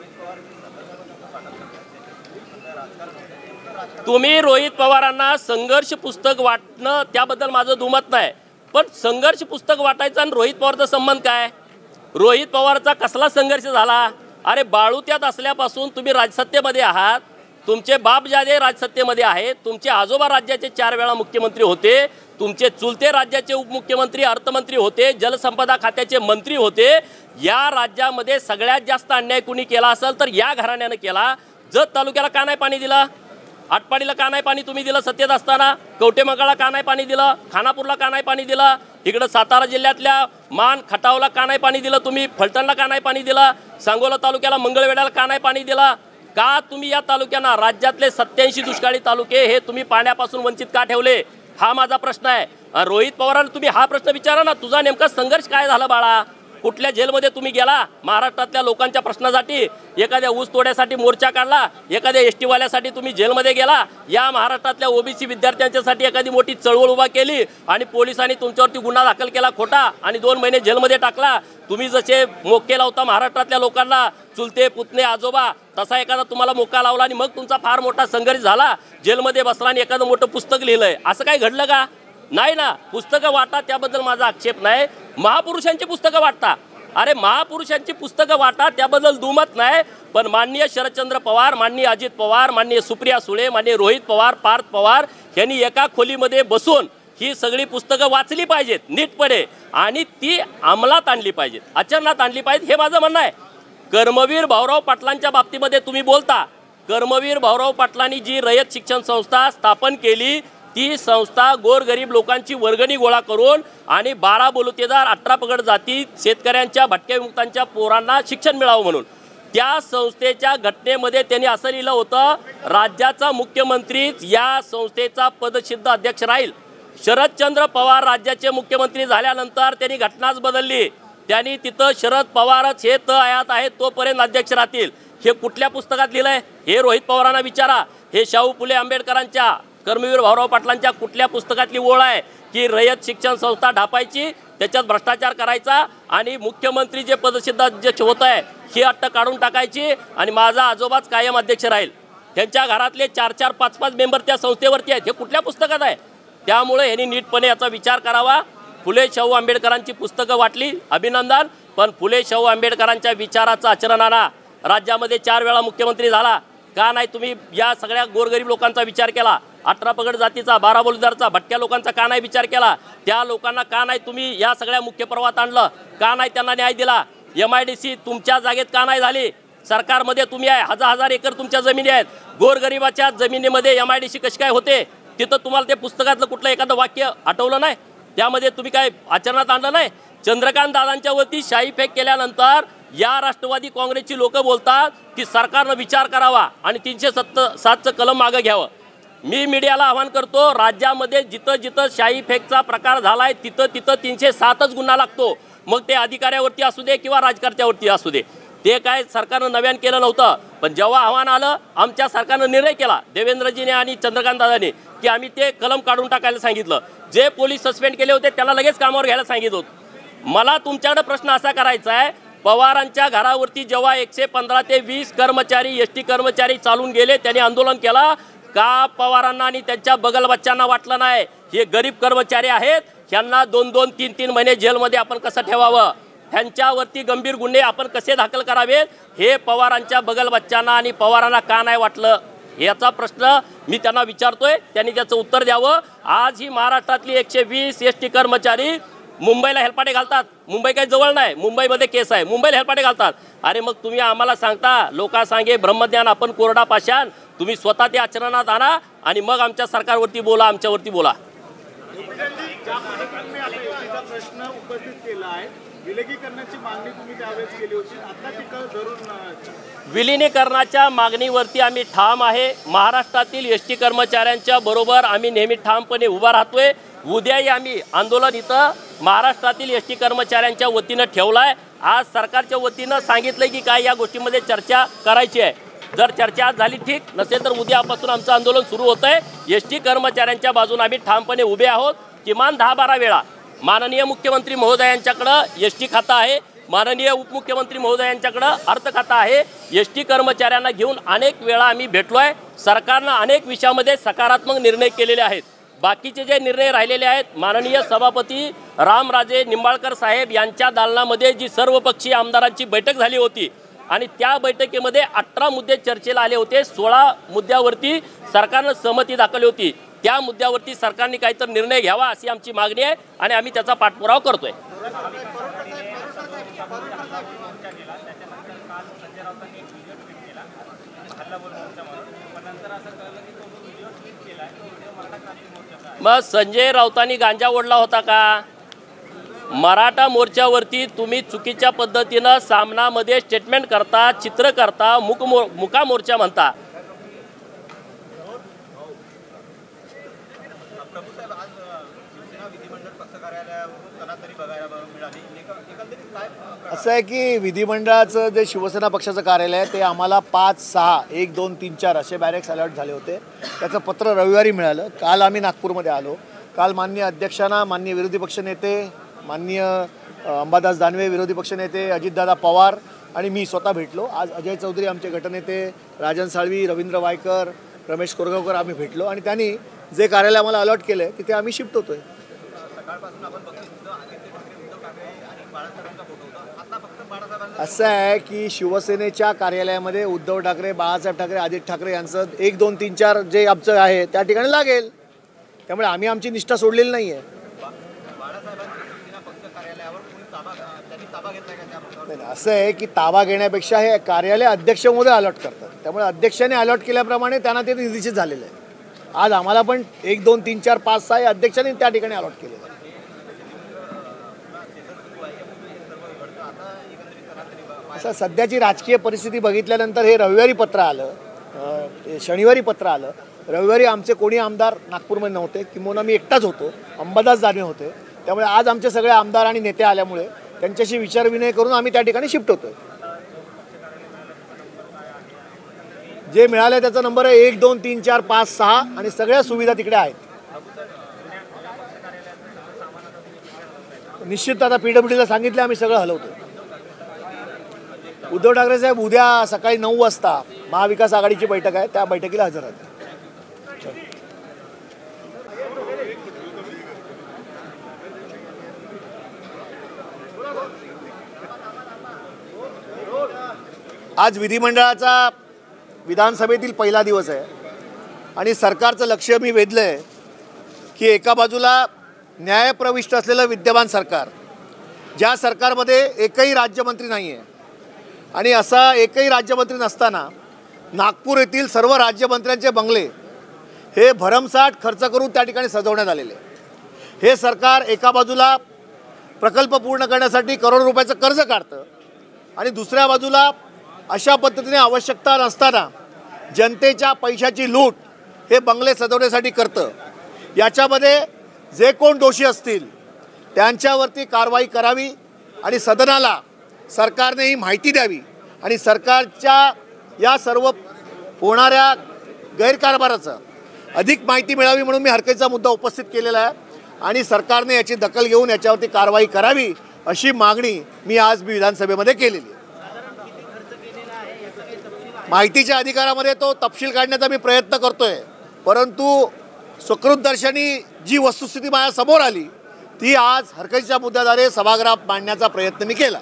तुम्ही रोहित पवारांना संघर्ष पुस्तक वाटणं त्याबद्दल माझं दुमत नाही, पण संघर्ष पुस्तक वाटायचं आणि रोहित पवारचा संबंध काय? रोहित पवारचा कसला संघर्ष झाला? अरे बाळूत्यात असल्यापासून तुम्ही राजसत्तेमध्ये आहात, तुमचे बापजादे राजसत्तेमध्ये आहेत, तुमचे आजोबा राज्याचे चार वेळा मुख्यमंत्री होते, तुमचे चुलते राज्याचे उपमुख्यमंत्री अर्थमंत्री होते, जलसंपदा खात्याचे मंत्री होते. या राज्यामध्ये सगळ्यात जास्त अन्याय कुणी केला असेल तर या घराण्यानं केला. जत तालुक्याला का नाही पाणी दिलं? आटपाडीला का नाही पाणी तुम्ही दिलं सत्तेत असताना? कवटेमंगळला का नाही पाणी दिलं? खानापूरला का नाही पाणी दिलं? इकडं सातारा जिल्ह्यातल्या मान खटावला का नाही पाणी दिलं तुम्ही? फलटणला का नाही पाणी दिलं? सांगोला तालुक्याला मंगळवेढ्याला का नाही पाणी दिलं? का तुम्ही या तालुक्यांना राज्यातले सत्याऐंशी दुष्काळी तालुके हे तुम्ही पाण्यापासून वंचित का ठेवले? हा माझा प्रश्न आहे. रोहित पवारांना तुम्ही हा प्रश्न विचारा ना, तुझा नेमका संघर्ष काय झाला बाळा? कुठल्या जेलमध्ये तुम्ही गेला? महाराष्ट्रातल्या लोकांच्या प्रश्नासाठी, एखाद्या ऊस तोड्यासाठी मोर्चा काढला, एखाद्या एस टीवाल्यासाठी तुम्ही जेलमध्ये गेला, या महाराष्ट्रातल्या ओबीसी विद्यार्थ्यांच्यासाठी एखादी मोठी चळवळ उभा केली आणि पोलिसांनी तुमच्यावरती गुन्हा दाखल केला खोटा आणि दोन महिने जेलमध्ये टाकला. तुम्ही जसे मोके लावता महाराष्ट्रातल्या लोकांना, चुलते पुतणे आजोबा, तसा एखादा तुम्हाला मोका लावला आणि मग तुमचा फार मोठा संघर्ष झाला, जेलमध्ये बसला आणि एखादं मोठं पुस्तक लिहिलंय. असं काय घडलं का? नाही ना. पुस्तकं वाटा त्याबद्दल माझा आक्षेप नाही. महापुरुषांची पुस्तकं वाटता, अरे महापुरुषांची पुस्तकं वाटा त्याबद्दल दुमत नाही. पण माननीय शरदचंद्र पवार, माननीय अजित पवार, माननीय सुप्रिया सुळे, माननीय रोहित पवार, पार्थ पवार यांनी एका खोलीमध्ये बसून ही सगळी पुस्तकं वाचली पाहिजेत नीटपणे आणि ती अंमलात आणली पाहिजेत, आचरणात आणली पाहिजेत, हे माझं म्हणणं आहे. कर्मवीर भाऊराव पाटलांच्या बाबतीमध्ये तुम्ही बोलता. कर्मवीर भाऊराव पाटलांनी जी रयत शिक्षण संस्था स्थापन केली ती संस्था गोरगरीब लोकांची वर्गणी गोळा करून आणि बारा बलुतेदार अठरा पगड जाती शेतकऱ्यांच्या भटक्या विमुक्तांच्या पोरांना शिक्षण मिळावं म्हणून त्या संस्थेच्या घटनेमध्ये त्यांनी असं लिहिलं होतं, राज्याचा मुख्यमंत्रीच या संस्थेचा पदसिद्ध अध्यक्ष राहील. शरदचंद्र पवार राज्याचे मुख्यमंत्री झाल्यानंतर त्यांनी घटनाच बदलली. त्यांनी तिथं शरद पवारच हे त आयात आहेत तोपर्यंत अध्यक्ष राहतील. हे कुठल्या पुस्तकात लिहिलंय? हे रोहित पवारांना विचारा. हे शाहू फुले आंबेडकरांच्या, कर्मवीर भाऊराव पाटलांच्या कुठल्या पुस्तकातली ओळ आहे की रयत शिक्षण संस्था ढापायची, त्याच्यात भ्रष्टाचार करायचा आणि मुख्यमंत्री जे पदसिद्ध अध्यक्ष होत आहे ही अट्ट काढून टाकायची आणि माझा आजोबाच कायम अध्यक्ष राहील. त्यांच्या घरातले चार चार पाच पाच मेंबर त्या संस्थेवरती आहेत. हे कुठल्या पुस्तकात आहे? त्यामुळे यांनी नीटपणे याचा विचार करावा. फुले शाहू आंबेडकरांची पुस्तकं वाटली, अभिनंदन, पण फुले शाहू आंबेडकरांच्या विचाराचा आचरण आणा. राज्यामध्ये चार वेळा मुख्यमंत्री झाला, का नाही तुम्ही या सगळ्या गोरगरीब लोकांचा विचार केला? अठरा पगड जातीचा, बारा बलुतेदारचा, भटक्या लोकांचा का नाही विचार केला? त्या लोकांना का नाही तुम्ही या सगळ्या मुख्य प्रवाहात आणलं? का नाही त्यांना न्याय दिला? एम आय डी सी तुमच्या जागेत का नाही झाली? सरकारमध्ये तुम्ही आहे, हजार हजार एकर तुमच्या जमिनी आहेत. गोरगरिबाच्या जमिनीमध्ये एम आय डी सी कशी काय होते? तिथं तुम्हाला ते पुस्तकातलं कुठलं एखादं वाक्य आठवलं नाही? त्यामध्ये तुम्ही काय आचरणात आणलं नाही? चंद्रकांत दादांच्या वरती शाही फेक केल्यानंतर या राष्ट्रवादी काँग्रेसची लोक बोलतात की सरकारनं विचार करावा आणि तीनशे सत्तर सातचं कलम मागं घ्यावं. मी मीडियाला आवाहन करतो, राज्यामध्ये जिथं जिथं शाही फेकचा प्रकार झालाय तिथं तिथं तीनशे सातच गुन्हा लागतो. मग ते अधिकाऱ्यावरती असू दे किंवा राजकारत्यावरती असू दे. ते काय सरकारनं नव्यानं केलं नव्हतं, पण जेव्हा आव्हान आलं आमच्या सरकारनं निर्णय केला देवेंद्रजीने आणि चंद्रकांत दादांनी की आम्ही ते कलम काढून टाकायला सांगितलं. जे पोलीस सस्पेंड केले होते त्यांना लगेच कामावर घ्यायला सांगितलं होतं. मला तुमच्याकडे प्रश्न असा करायचा आहे, पवारांच्या घरावरती जेव्हा एकशे पंधरा ते वीस कर्मचारी एस टी कर्मचारी चालून गेले, त्यांनी आंदोलन केला का? पवारांना आणि त्यांच्या बगल बच्चांना वाटलं नाही हे गरीब कर्मचारी आहेत, ह्यांना दोन दोन तीन तीन महिने जेलमध्ये आपण कसं ठेवावं, ह्यांच्यावरती गंभीर गुन्हे आपण कसे दाखल करावेत, हे पवारांच्या बगल बच्चांना आणि पवारांना का नाही वाटलं? याचा प्रश्न मी त्यांना विचारतोय, त्यांनी त्याचं उत्तर द्यावं. आज ही महाराष्ट्रातली एकशे वीस एस टी कर्मचारी मुंबईला हेलपाटे घालतात. मुंबई काही जवळ नाही, मुंबईमध्ये केस आहे, मुंबईला हेलपाटे घालतात. अरे मग तुम्ही आम्हाला सांगता लोका सांगे ब्रह्मज्ञान आपण कोरडा पाषाण, तुम्ही स्वतः ते आचरणात आणा आणि मग आमच्या सरकारवरती बोला, आमच्यावरती बोला. प्रश्न उपस्थित केला आहे, विलगीकरणाची मागणी तुम्ही त्यावेळेस केली होती, आता ती धरून विलिनीकरणाच्या मागणीवरती आम्ही ठाम आहे. महाराष्ट्रातील एस टी कर्मचाऱ्यांच्या बरोबर आम्ही नेहमी ठामपणे उभा राहतोय. उद्याही आम्ही आंदोलन इथं महाराष्ट्रातील एस टी कर्मचाऱ्यांच्या वतीनं ठेवलं आहे। आज सरकारच्या वतीनं सांगितलं की काय या गोष्टीमध्ये चर्चा करायची आहे। जर चर्चा आज झाली ठीक, नसेल तर उद्यापासून आमचं आंदोलन सुरू होतं आहे। एस टी कर्मचाऱ्यांच्या बाजूने आम्ही ठामपणे उभे आहोत। किमान दहा बारा वेळा माननीय मुख्यमंत्री महोदयांच्याकडं एस टी खातं आहे, माननीय उपमुख्यमंत्री महोदयांच्याकडं अर्थ खातं आहे। एस टी कर्मचाऱ्यांना घेऊन अनेक वेळा आम्ही भेटलो आहे। सरकारनं अनेक विषयामध्ये सकारात्मक निर्णय केलेले आहेत। बाकीचे जे निर्णय राहिलेले आहेत, माननीय सभापती रामराजे निंबाळकर साहेब यांच्या दालनामध्ये जी सर्वपक्षीय आमदारांची बैठक झाली होती आणि त्या बैठकीमध्ये अठरा मुद्दे चर्चेला आले होते। सोळा मुद्द्यावरती सरकारनं सहमती दाखवली होती। त्या मुद्द्यावरती सरकारने काहीतरी निर्णय घ्यावा अशी आमची मागणी आहे आणि आम्ही त्याचा पाठपुरावा करतोय। मग संजय राऊतांनी गांजा ओढला होता का? मराठा मोर्चावरती तुम्ही चुकीच्या पद्धतीनं सामनामध्ये स्टेटमेंट करता, चित्र करता, मुक मो मुका मोर्चा म्हणता। असं आहे की विधिमंडळाचं जे शिवसेना पक्षाचं कार्यालय आहे ते आम्हाला पाच सहा एक दोन तीन चार असे बॅरेक्स अलर्ट झाले होते। त्याचं पत्र रविवारी मिळालं। काल आम्ही नागपूरमध्ये आलो। काल माननीय अध्यक्षांना, माननीय विरोधी पक्षनेते, माननीय अंबादास दानवे विरोधी पक्षनेते, अजितदादा पवार आणि मी स्वतः भेटलो। आज अजय चौधरी आमचे गटनेते, राजन साळवी, रवींद्र वायकर, रमेश कोरगावकर आम्ही भेटलो आणि त्यांनी जे कार्यालय आम्हाला अलर्ट केलं आहे तिथे आम्ही शिफ्ट होतोय। असं आहे की शिवसेनेच्या कार्यालयामध्ये उद्धव ठाकरे, बाळासाहेब ठाकरे, आदित्य ठाकरे यांचं एक दोन तीन चार जे आमचं आहे त्या ठिकाणी लागेल। त्यामुळे आम्ही आमची निष्ठा सोडलेली नाही आहे। असं आहे की ताबा घेण्यापेक्षा हे कार्यालय अध्यक्ष महोदय अलर्ट करतात। त्यामुळे अध्यक्षाने अलर्ट केल्याप्रमाणे त्यांना ते निर्देशित झालेलं आहे। आज आम्हाला पण एक दोन तीन चार पाच सहा अध्यक्षांनी त्या ठिकाणी अलर्ट केलेलं आहे। असं सध्याची राजकीय परिस्थिती बघितल्यानंतर हे रविवारी पत्र आलं, शनिवारी पत्र आलं। रविवारी आमचे कोणी आमदार नागपूरमध्ये नव्हते, किंबहुना मी एकटाच होतो, अंबादास दानवे होते। त्यामुळे आज आमचे सगळे आमदार आणि नेते आल्यामुळे त्यांच्याशी विचारविनिमय करून आम्ही त्या ठिकाणी शिफ्ट होतोय। जे मिळाले त्याचा नंबर आहे एक दोन तीन चार पाच सहा आणि सगळ्या सुविधा तिकडे आहेत। निश्चित आता पीडब्ल्यूडीला सांगितलं आम्ही सगळं हलवतो। उद्धव ठाकरे साहेब उद्या सकाळी नऊ वाजता महाविकास आघाडीची बैठक आहे, त्या बैठकीला हजर आहेत। आज विधिमंडळाचा विधानसभेतील पहिला दिवस आहे आणि सरकारचं लक्ष मी वेधलं आहे की एका बाजूला न्यायप्रविष्ट असलेलं विद्यमान सरकार, ज्या सरकारमध्ये एकही राज्यमंत्री नाही आहे आणि असा एकही राज्यमंत्री नसताना नागपूर येथील सर्व राज्यमंत्र्यांचे बंगले हे भरमसाठ खर्च करून त्या ठिकाणी सजवण्यात आलेले। हे सरकार एका बाजूला प्रकल्प पूर्ण करण्यासाठी करोड रुपयाचं कर्ज काढतं आणि दुसऱ्या बाजूला अशा पद्धतीने आवश्यकता नसताना जनतेच्या पैशाची लूट हे बंगले सजवण्यासाठी करतं। याच्यामध्ये जे कोण दोषी असतील त्यांच्यावरती कारवाई करावी आणि सदनाला सरकारने ही माहिती द्यावी आणि सरकारच्या या सर्व होणाऱ्या गैरकारभाराचं अधिक माहिती मिळावी म्हणून मी हरकतीचा मुद्दा उपस्थित केलेला आहे आणि सरकारने याची दखल घेऊन याच्यावरती कारवाई करावी अशी मागणी मी आज विधानसभेमध्ये केलेली आहे। माहितीच्या अधिकारामध्ये तो तपशील काढण्याचा मी प्रयत्न करतोय, परंतु सुकृतदर्शनी जी वस्तुस्थिती माझ्या समोर आली ती आज हरकतीच्या मुद्द्याद्वारे सभागृहात मांडण्याचा प्रयत्न मी केला।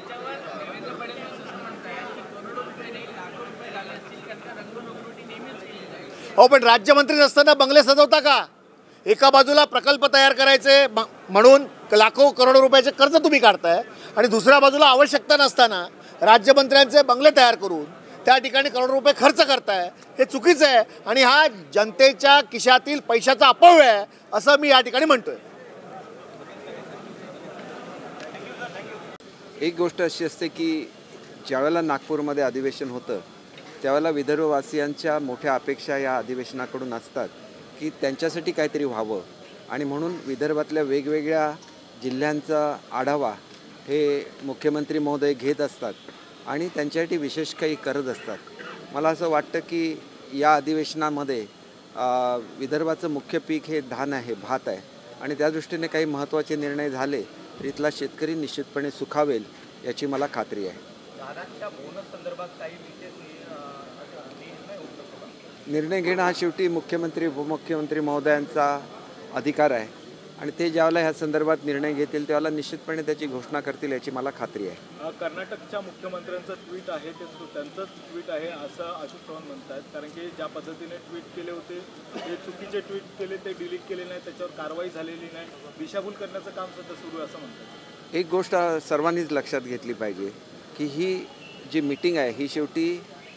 हो, पण राज्यमंत्री नसताना बंगले सजवता का? एका बाजूला प्रकल्प तयार करायचे म्हणून लाखो करोडो रुपयाचे कर्ज तुम्ही काढताय आणि दुसऱ्या बाजूला आवश्यकता नसताना राज्यमंत्र्यांचे बंगले तयार करून त्या ठिकाणी करोडो रुपये खर्च करताय। हे चुकीचं आहे आणि हा जनतेच्या खिशातील पैशाचा अपव्यय आहे असं मी या ठिकाणी म्हणतोय। एक गोष्ट अशी असते की ज्यावेळेला नागपूरमध्ये अधिवेशन होतं त्यावेळेला विदर्भवासियांच्या मोठ्या अपेक्षा या अधिवेशनाकडून असतात की त्यांच्यासाठी काहीतरी व्हावं, आणि म्हणून विदर्भातल्या वेगवेगळ्या जिल्ह्यांचा आढावा हे मुख्यमंत्री महोदय घेत असतात आणि त्यांच्यासाठी विशेष काही करत असतात. मला असं वाटतं की या अधिवेशनामध्ये विदर्भाचं मुख्य पीक हे धान आहे, भात आहे आणि त्या दृष्टीने काही महत्त्वाचे निर्णय झाले तर इथला शेतकरी निश्चितपणे सुखावेल याची मला खात्री आहे. निर्णय घेणं हा शेवटी मुख्यमंत्री उपमुख्यमंत्री महोदयांचा अधिकार आहे आणि ते ज्यावेळेला ह्या संदर्भात निर्णय घेतील त्यावेळेला निश्चितपणे त्याची घोषणा करतील याची मला खात्री आहे. कर्नाटकच्या मुख्यमंत्र्यांचं ट्विट आहे ते त्यांचंच ट्विट आहे असं अशोक चव्हाण म्हणतात, कारण की ज्या पद्धतीने ट्विट केले होते ते चुकीचे ट्विट केले, ते डिलीट केले नाही, त्याच्यावर कारवाई झालेली नाही, दिशाभूल करण्याचं काम सध्या सुरू आहे असं म्हणतात. एक गोष्ट सर्वांनीच लक्षात घेतली पाहिजे की ही जी मीटिंग आहे ही शेवटी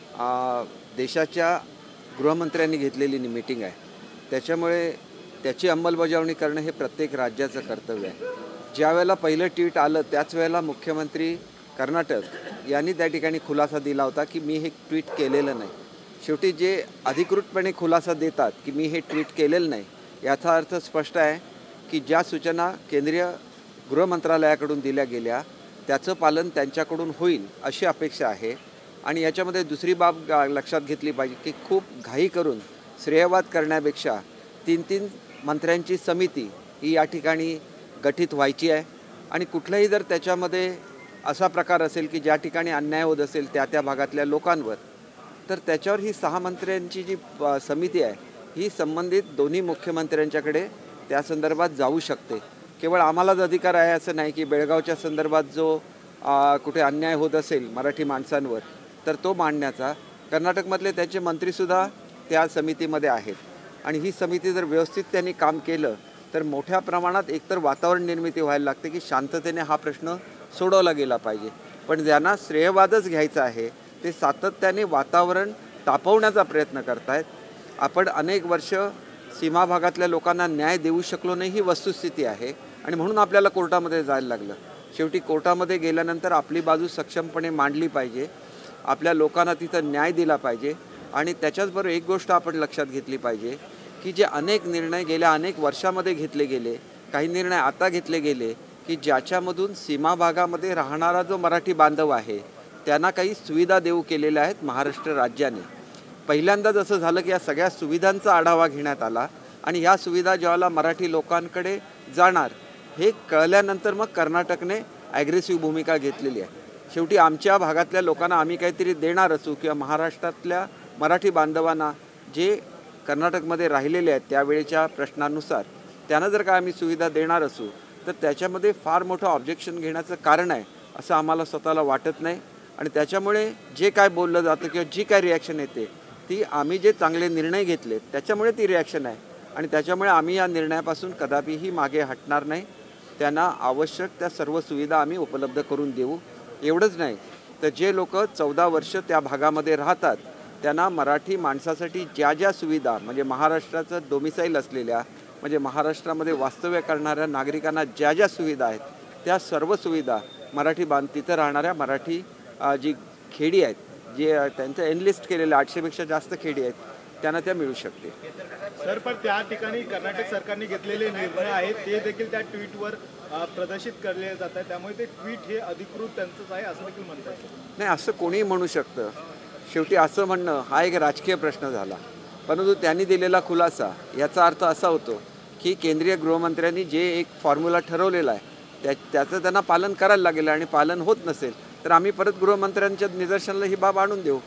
देशाच्या गृहमंत्र्यांनी घेतलेली मीटिंग आहे. त्याच्यामुळे त्याची अंमलबजावणी करणं हे प्रत्येक राज्याचं कर्तव्य आहे. ज्या वेळेला पहिलं ट्विट आलं त्याच वेळेला मुख्यमंत्री कर्नाटक यांनी त्या ठिकाणी खुलासा दिला होता की मी हे ट्विट केलेलं नाही. शेवटी जे अधिकृतपणे खुलासा देतात की मी हे ट्विट केलेलं नाही याचा अर्थ स्पष्ट आहे की ज्या सूचना केंद्रीय गृहमंत्रालयाकडून दिल्या गेल्या त्याचं पालन त्यांच्याकडून होईल अशी अपेक्षा आहे. आणि याच्यामध्ये दुसरी बाब लक्षात घेतली पाहिजे की खूप घाई करून श्रेयवाद करण्यापेक्षा तीन तीन मंत्र्यांची समिती ही या ठिकाणी गठीत व्हायची आहे आणि कुठलाही जर त्याच्यामध्ये असा प्रकार असेल की ज्या ठिकाणी अन्याय होत असेल त्या त्या भागातल्या लोकांवर तर त्याच्यावर ही सहा मंत्र्यांची जी समिती आहे ही संबंधित दोन्ही मुख्यमंत्र्यांच्याकडे त्या संदर्भात जाऊ शकते. केवळ आम्हालाच अधिकार आहे असं नाही की बेळगावच्या संदर्भात जो कुठे अन्याय होत असेल मराठी माणसांवर तर तो मांडण्याचा. कर्नाटकमधले त्याचे मंत्रीसुद्धा त्या समितीमध्ये आहेत आणि ही समिती जर व्यवस्थित त्यांनी काम केलं तर मोठ्या प्रमाणात एकतर वातावरण निर्मिती व्हायला लागते की शांततेने हा प्रश्न सोडवला गेला पाहिजे. पण ज्यांना श्रेयवादच घ्यायचा आहे ते सातत्याने वातावरण तापवण्याचा प्रयत्न करत आहेत. आपण अनेक वर्ष सीमा भागातल्या लोकांना न्याय देऊ शकलो नाही ही वस्तुस्थिती आहे आणि म्हणून आपल्याला कोर्टामध्ये जायला लागलं. शेवटी कोर्टामध्ये गेल्यानंतर आपली बाजू सक्षमपणे मांडली पाहिजे, आपल्या लोकांना तिथं न्याय दिला पाहिजे. आणि त्याच्याचबरोबर एक गोष्ट आपण लक्षात घेतली पाहिजे की जे अनेक निर्णय गेल्या अनेक वर्षामध्ये घेतले गेले, काही निर्णय आता घेतले गेले की ज्याच्यामधून सीमा भागामध्ये राहणारा जो मराठी बांधव आहे त्यांना काही सुविधा देऊ केलेल्या आहेत महाराष्ट्र राज्याने. पहिल्यांदा जसं झालं की या सगळ्या सुविधांचा आढावा घेण्यात आला आणि ह्या सुविधा ज्यावेळेला मराठी लोकांकडे जाणार हे कळल्यानंतर मग कर्नाटकने ॲग्रेसिव्ह भूमिका घेतलेली आहे. शेवटी आमच्या भागातल्या लोकांना आम्ही काहीतरी देणार असू किंवा महाराष्ट्रातल्या मराठी बांधवांना जे कर्नाटकमध्ये राहिलेले आहेत त्यावेळेच्या प्रश्नानुसार त्यांना जर का आम्ही सुविधा देणार असू तर त्याच्यामध्ये फार मोठं ऑब्जेक्शन घेण्याचं कारण आहे असं आम्हाला स्वतःला वाटत नाही. आणि त्याच्यामुळे जे काय बोललं जातं किंवा जी काय रिॲक्शन येते ती आम्ही जे चांगले निर्णय घेतले त्याच्यामुळे ती रिॲक्शन आहे आणि त्याच्यामुळे आम्ही या निर्णयापासून कदापिही मागे हटणार नाही. त्यांना आवश्यक त्या सर्व सुविधा आम्ही उपलब्ध करून देऊ. एवढंच नाही तर जे लोक चौदा वर्ष त्या भागामध्ये राहतात त्यांना मराठी माणसासाठी ज्या ज्या सुविधा म्हणजे महाराष्ट्राचं डोमिसाईल असलेल्या म्हणजे महाराष्ट्रामध्ये वास्तव्य करणाऱ्या नागरिकांना ज्या ज्या सुविधा आहेत त्या सर्व सुविधा मराठी बांध तिथं राहणाऱ्या मराठी जी खेडी आहेत जे त्यांचं एनलिस्ट केलेल्या आठशेपेक्षा जास्त खेडी आहेत त्यांना त्या मिळू शकते. सर पण त्या ठिकाणी कर्नाटक सरकारने घेतलेले निर्णय आहेत ते देखील त्या ट्विटवर प्रदर्शित केले जात आहे, त्यामुळे ते ट्विट हे अधिकृत त्यांचंच आहे असं देखील म्हणतात. नाही असं कोणीही म्हणू शकतं. शेवटी असं म्हणणं हा एक राजकीय प्रश्न झाला, परंतु त्यांनी दिलेला खुलासा याचा अर्थ असा होतो की केंद्रीय गृहमंत्र्यांनी जे एक फॉर्म्युला ठरवलेला आहे त्या त्याचं त्यांना पालन करायला लागेल आणि पालन होत नसेल तर आम्ही परत गृहमंत्र्यांच्या निदर्शनाला ही बाब आणून देऊ.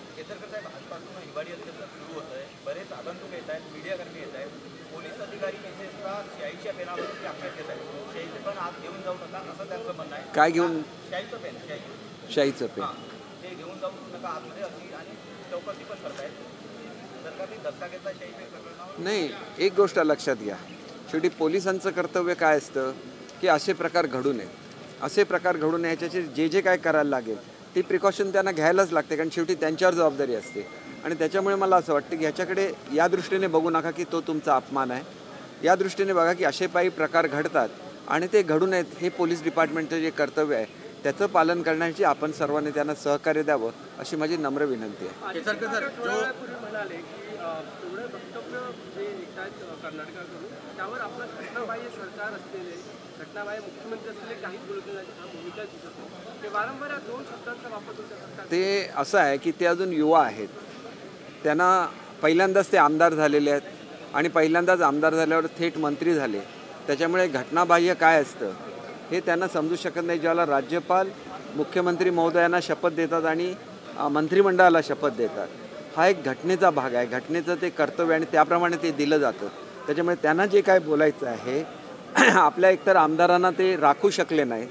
बरेच आगंतुक येत आहेत, मीडियाकर्मी येत आहेत, पोलीस अधिकारी विशेषतः शाईच्या पेनावरती आक्षेप घेत आहेत. शाईचं पेन आत घेऊन जाऊ नका असं त्यांचं म्हणणं आहे. काय घेऊन? शाईचं पेन शाई शाईचं पेन ते घेऊन जाऊ नका आतमध्ये अशी आणि चौकशी पण करतायत. जर का ती दस्तावेजचा शाई पेन प्रकरणावर नाही. एक गोष्ट लक्षात घ्या, शेवटी पोलिसांचं कर्तव्य काय असतं की असे प्रकार घडू नये. असे प्रकार घडू नये याच्याचे जे जे काय करायला लागेल ती प्रिकॉशन त्यांना घ्यायलाच लागते कारण शेवटी त्यांच्यावर जबाबदारी असते. आणि त्याच्यामुळे मला असं वाटतं की ह्याच्याकडे या दृष्टीने बघू नका की तो तुमचा अपमान आहे. या दृष्टीने बघा की असे काही प्रकार घडतात आणि ते घडू नयेत हे पोलीस डिपार्टमेंटचं जे कर्तव्य आहे त्याचं पालन करण्याची आपण सर्वांनी त्यांना सहकार्य द्यावं अशी माझी नम्र विनंती आहे. म्हणाले की एवढे वक्तव्य जे येत आहेत कर्नाटकाकडून त्यावर आपलं घटनाबाह्य सरकार असलेले घटनाबाह्य मुख्यमंत्री असलेले काहीच बोलत नाही हा भूमिका दिसत नाही. ते वारंवार या दोन शब्दांचा वापर तुमच्या सरकार ते असं आहे की ते अजून युवा आहेत, त्यांना पहिल्यांदाच ते आमदार झालेले आहेत आणि पहिल्यांदाच आमदार झाल्यावर थेट मंत्री झाले, त्याच्यामुळे घटनाबाह्य काय असतं हे त्यांना समजू शकत नाही. ज्याला राज्यपाल मुख्यमंत्री महोदयांना शपथ देतात आणि मंत्रिमंडळाला शपथ देतात, हा एक घटनेचा भाग आहे, घटनेचं ते कर्तव्य आणि त्याप्रमाणे ते दिलं जातं. त्याच्यामुळे त्यांना जे काय बोलायचं आहे आपल्या एकतर आमदारांना ते राखू शकले नाहीत,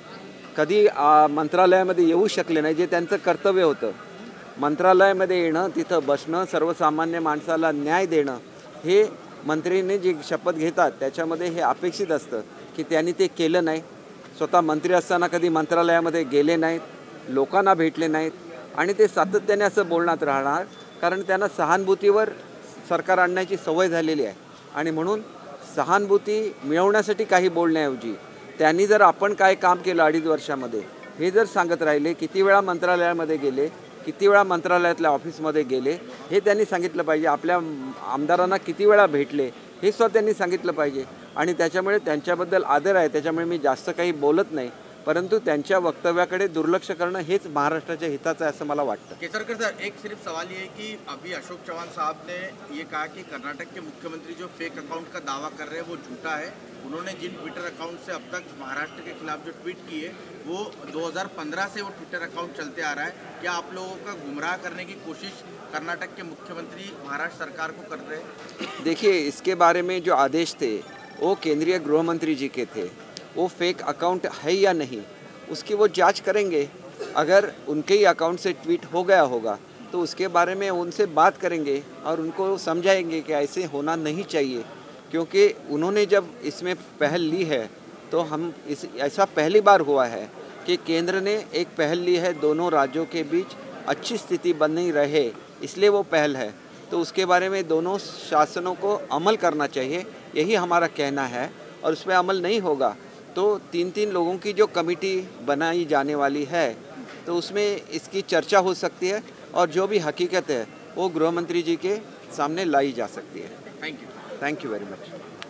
कधी मंत्रालयामध्ये येऊ शकले नाही, जे त्यांचं कर्तव्य होतं. मंत्रालयामध्ये येणं, तिथं बसणं, सर्वसामान्य माणसाला न्याय देणं, हे मंत्रीने जे शपथ घेतात त्याच्यामध्ये हे अपेक्षित असतं की त्यांनी ते केलं नाही. स्वतः मंत्री असताना कधी मंत्रालयामध्ये गेले नाहीत, लोकांना भेटले नाहीत आणि ते सातत्याने असं बोलण्यात राहणार, कारण त्यांना सहानुभूतीवर सरकार आणण्याची सवय झालेली आहे. आणि म्हणून सहानुभूती मिळवण्यासाठी काही बोलण्याऐवजी त्यांनी जर आपण काय काम केलं अडीच वर्षामध्ये हे जर सांगत राहिले, किती वेळा मंत्रालयामध्ये गेले, किती वेळा मंत्रालयातल्या ऑफिसमध्ये गेले हे त्यांनी सांगितलं पाहिजे. आपल्या आमदारांना किती वेळा भेटले हे सुद्धा त्यांनी सांगितलं पाहिजे. आणि त्याच्यामुळे त्यांच्याबद्दल आदर आहे, त्याच्यामुळे मी जास्त काही बोलत नाही, परंतु त्यांच्या वक्तव्याकडे दुर्लक्ष करणं हेच महाराष्ट्राच्या हिताचं आहे असं मला वाटतं. केसरकर सर, एक सिर्फ सवाल ये है कि अभी अशोक चौहान साहब ने ये कहा कि कर्नाटक के मुख्यमंत्री जो फेक अकाउंट का दावा कर रहे हैं वो झूठा है. उन्होंने जिन ट्विटर अकाउंट से अब तक महाराष्ट्र के खिलाफ जो ट्वीट किए वो दो हज़ार पंद्रह से वो ट्विटर अकाउंट चलते आ रहा है. क्या आप लोगों का गुमराह करने की कोशिश कर्नाटक के मुख्यमंत्री महाराष्ट्र सरकार को कर रहे हैं? देखिए, इसके बारे में जो आदेश थे वो केंद्रीय गृह मंत्री जी के थे. वो फेक अकाउंट है या नहीं उसकी वो जांच करेंगे. अगर उनके ही अकाउंट से ट्वीट हो गया होगा तो उसके बारे में उनसे बात करेंगे और उनको समझाएंगे कि ऐसे होना नहीं चाहिए, क्योंकि उन्होंने जब इसमें पहल ली है तो हम इस ऐसा पहली बार हुआ है कि केंद्र ने एक पहल ली है, दोनों राज्यों के बीच अच्छी स्थिति बनी रहे, इसलिए वो पहल है. तो उसके बारे में दोनों शासनों को अमल करना चाहिए, यही हमारा कहना है. और उस पर अमल नहीं होगा तो तीन तीन लोगों की जो कमेटी बनाई जाने वाली है तो उसमें इसकी चर्चा हो सकती है और जो भी हकीकत है वो गृह मंत्री जी के सामने लाई जा सकती है. Thank you thank you very much.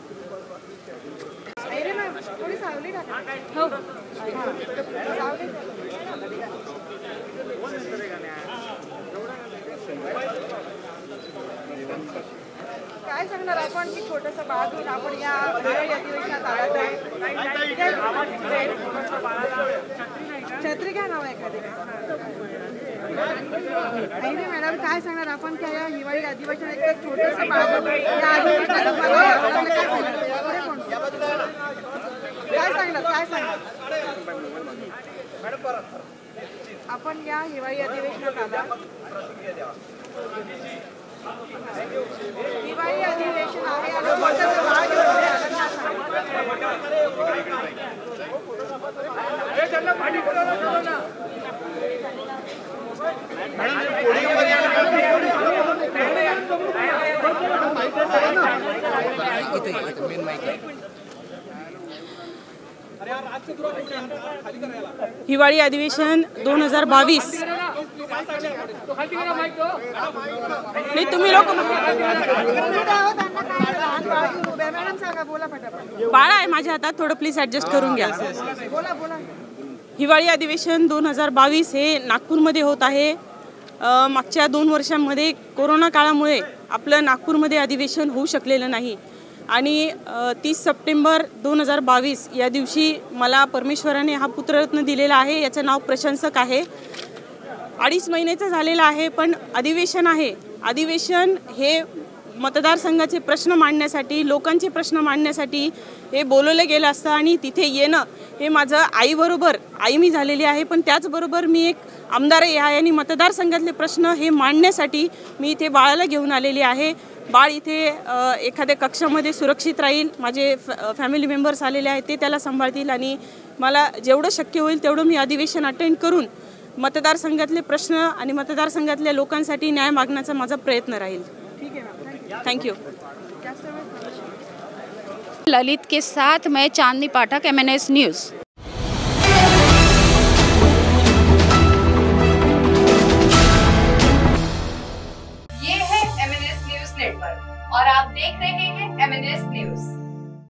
काय सांगणार आपण की छोटंसं बाळ घेऊन आपण या अधिवेशनात आलात आहे. छत्री घ्या नाव एखादी. नाही मॅडम, काय सांगणार आपण की या हिवाळी अधिवेशनात एक छोटंसं बाळ घेऊन या अधिवेशनात काय सांगणार काय सांगणार आपण या हिवाळी अधिवेशनात आला. हिवाळी अधिवेशन आहे आणि छोटंसं बाळ घेऊन हिवाळी अधिवेशन दोन हजार बावीस नाही तुम्ही लोक बाळ आहे माझ्या हातात, थोडं प्लीज ॲडजस्ट करून घ्या. हिवाळी अधिवेशन दोन हजार बावीस हे नागपूरमध्ये होत आहे. मागच्या दोन वर्षांमध्ये कोरोना काळामुळे आपलं नागपूरमध्ये अधिवेशन होऊ शकलेलं नाही आणि तीस सप्टेंबर दोन हजार बावीस या दिवशी मला परमेश्वराने हा पुत्ररत्न दिलेला आहे. याचं नाव प्रशंसक आहे. अडीच महिन्याचं झालेलं आहे पण अधिवेशन आहे. अधिवेशन हे मतदारसंघाचे प्रश्न मांडण्यासाठी, लोकांचे प्रश्न मांडण्यासाठी हे बोलवलं गेलं असतं आणि तिथे येणं हे माझं आईबरोबर, आई मी झालेली आहे पण त्याचबरोबर मी एक आमदारही आहे आणि मतदारसंघातले प्रश्न हे मांडण्यासाठी मी इथे बाळाला घेऊन आलेली आहे. बाळ इथे एखाद्या कक्षामध्ये सुरक्षित राहील. माझे फॅमिली मेंबर्स आलेले आहेत, ते त्याला सांभाळतील आणि मला जेवढं शक्य होईल तेवढं मी अधिवेशन अटेंड करून मतदारसंघातले प्रश्न आणि मतदारसंघातल्या लोकांसाठी न्याय मागण्याचा माझा प्रयत्न राहील. Thank you. ललित के साथ मैं Chandni Pathak, M N S news.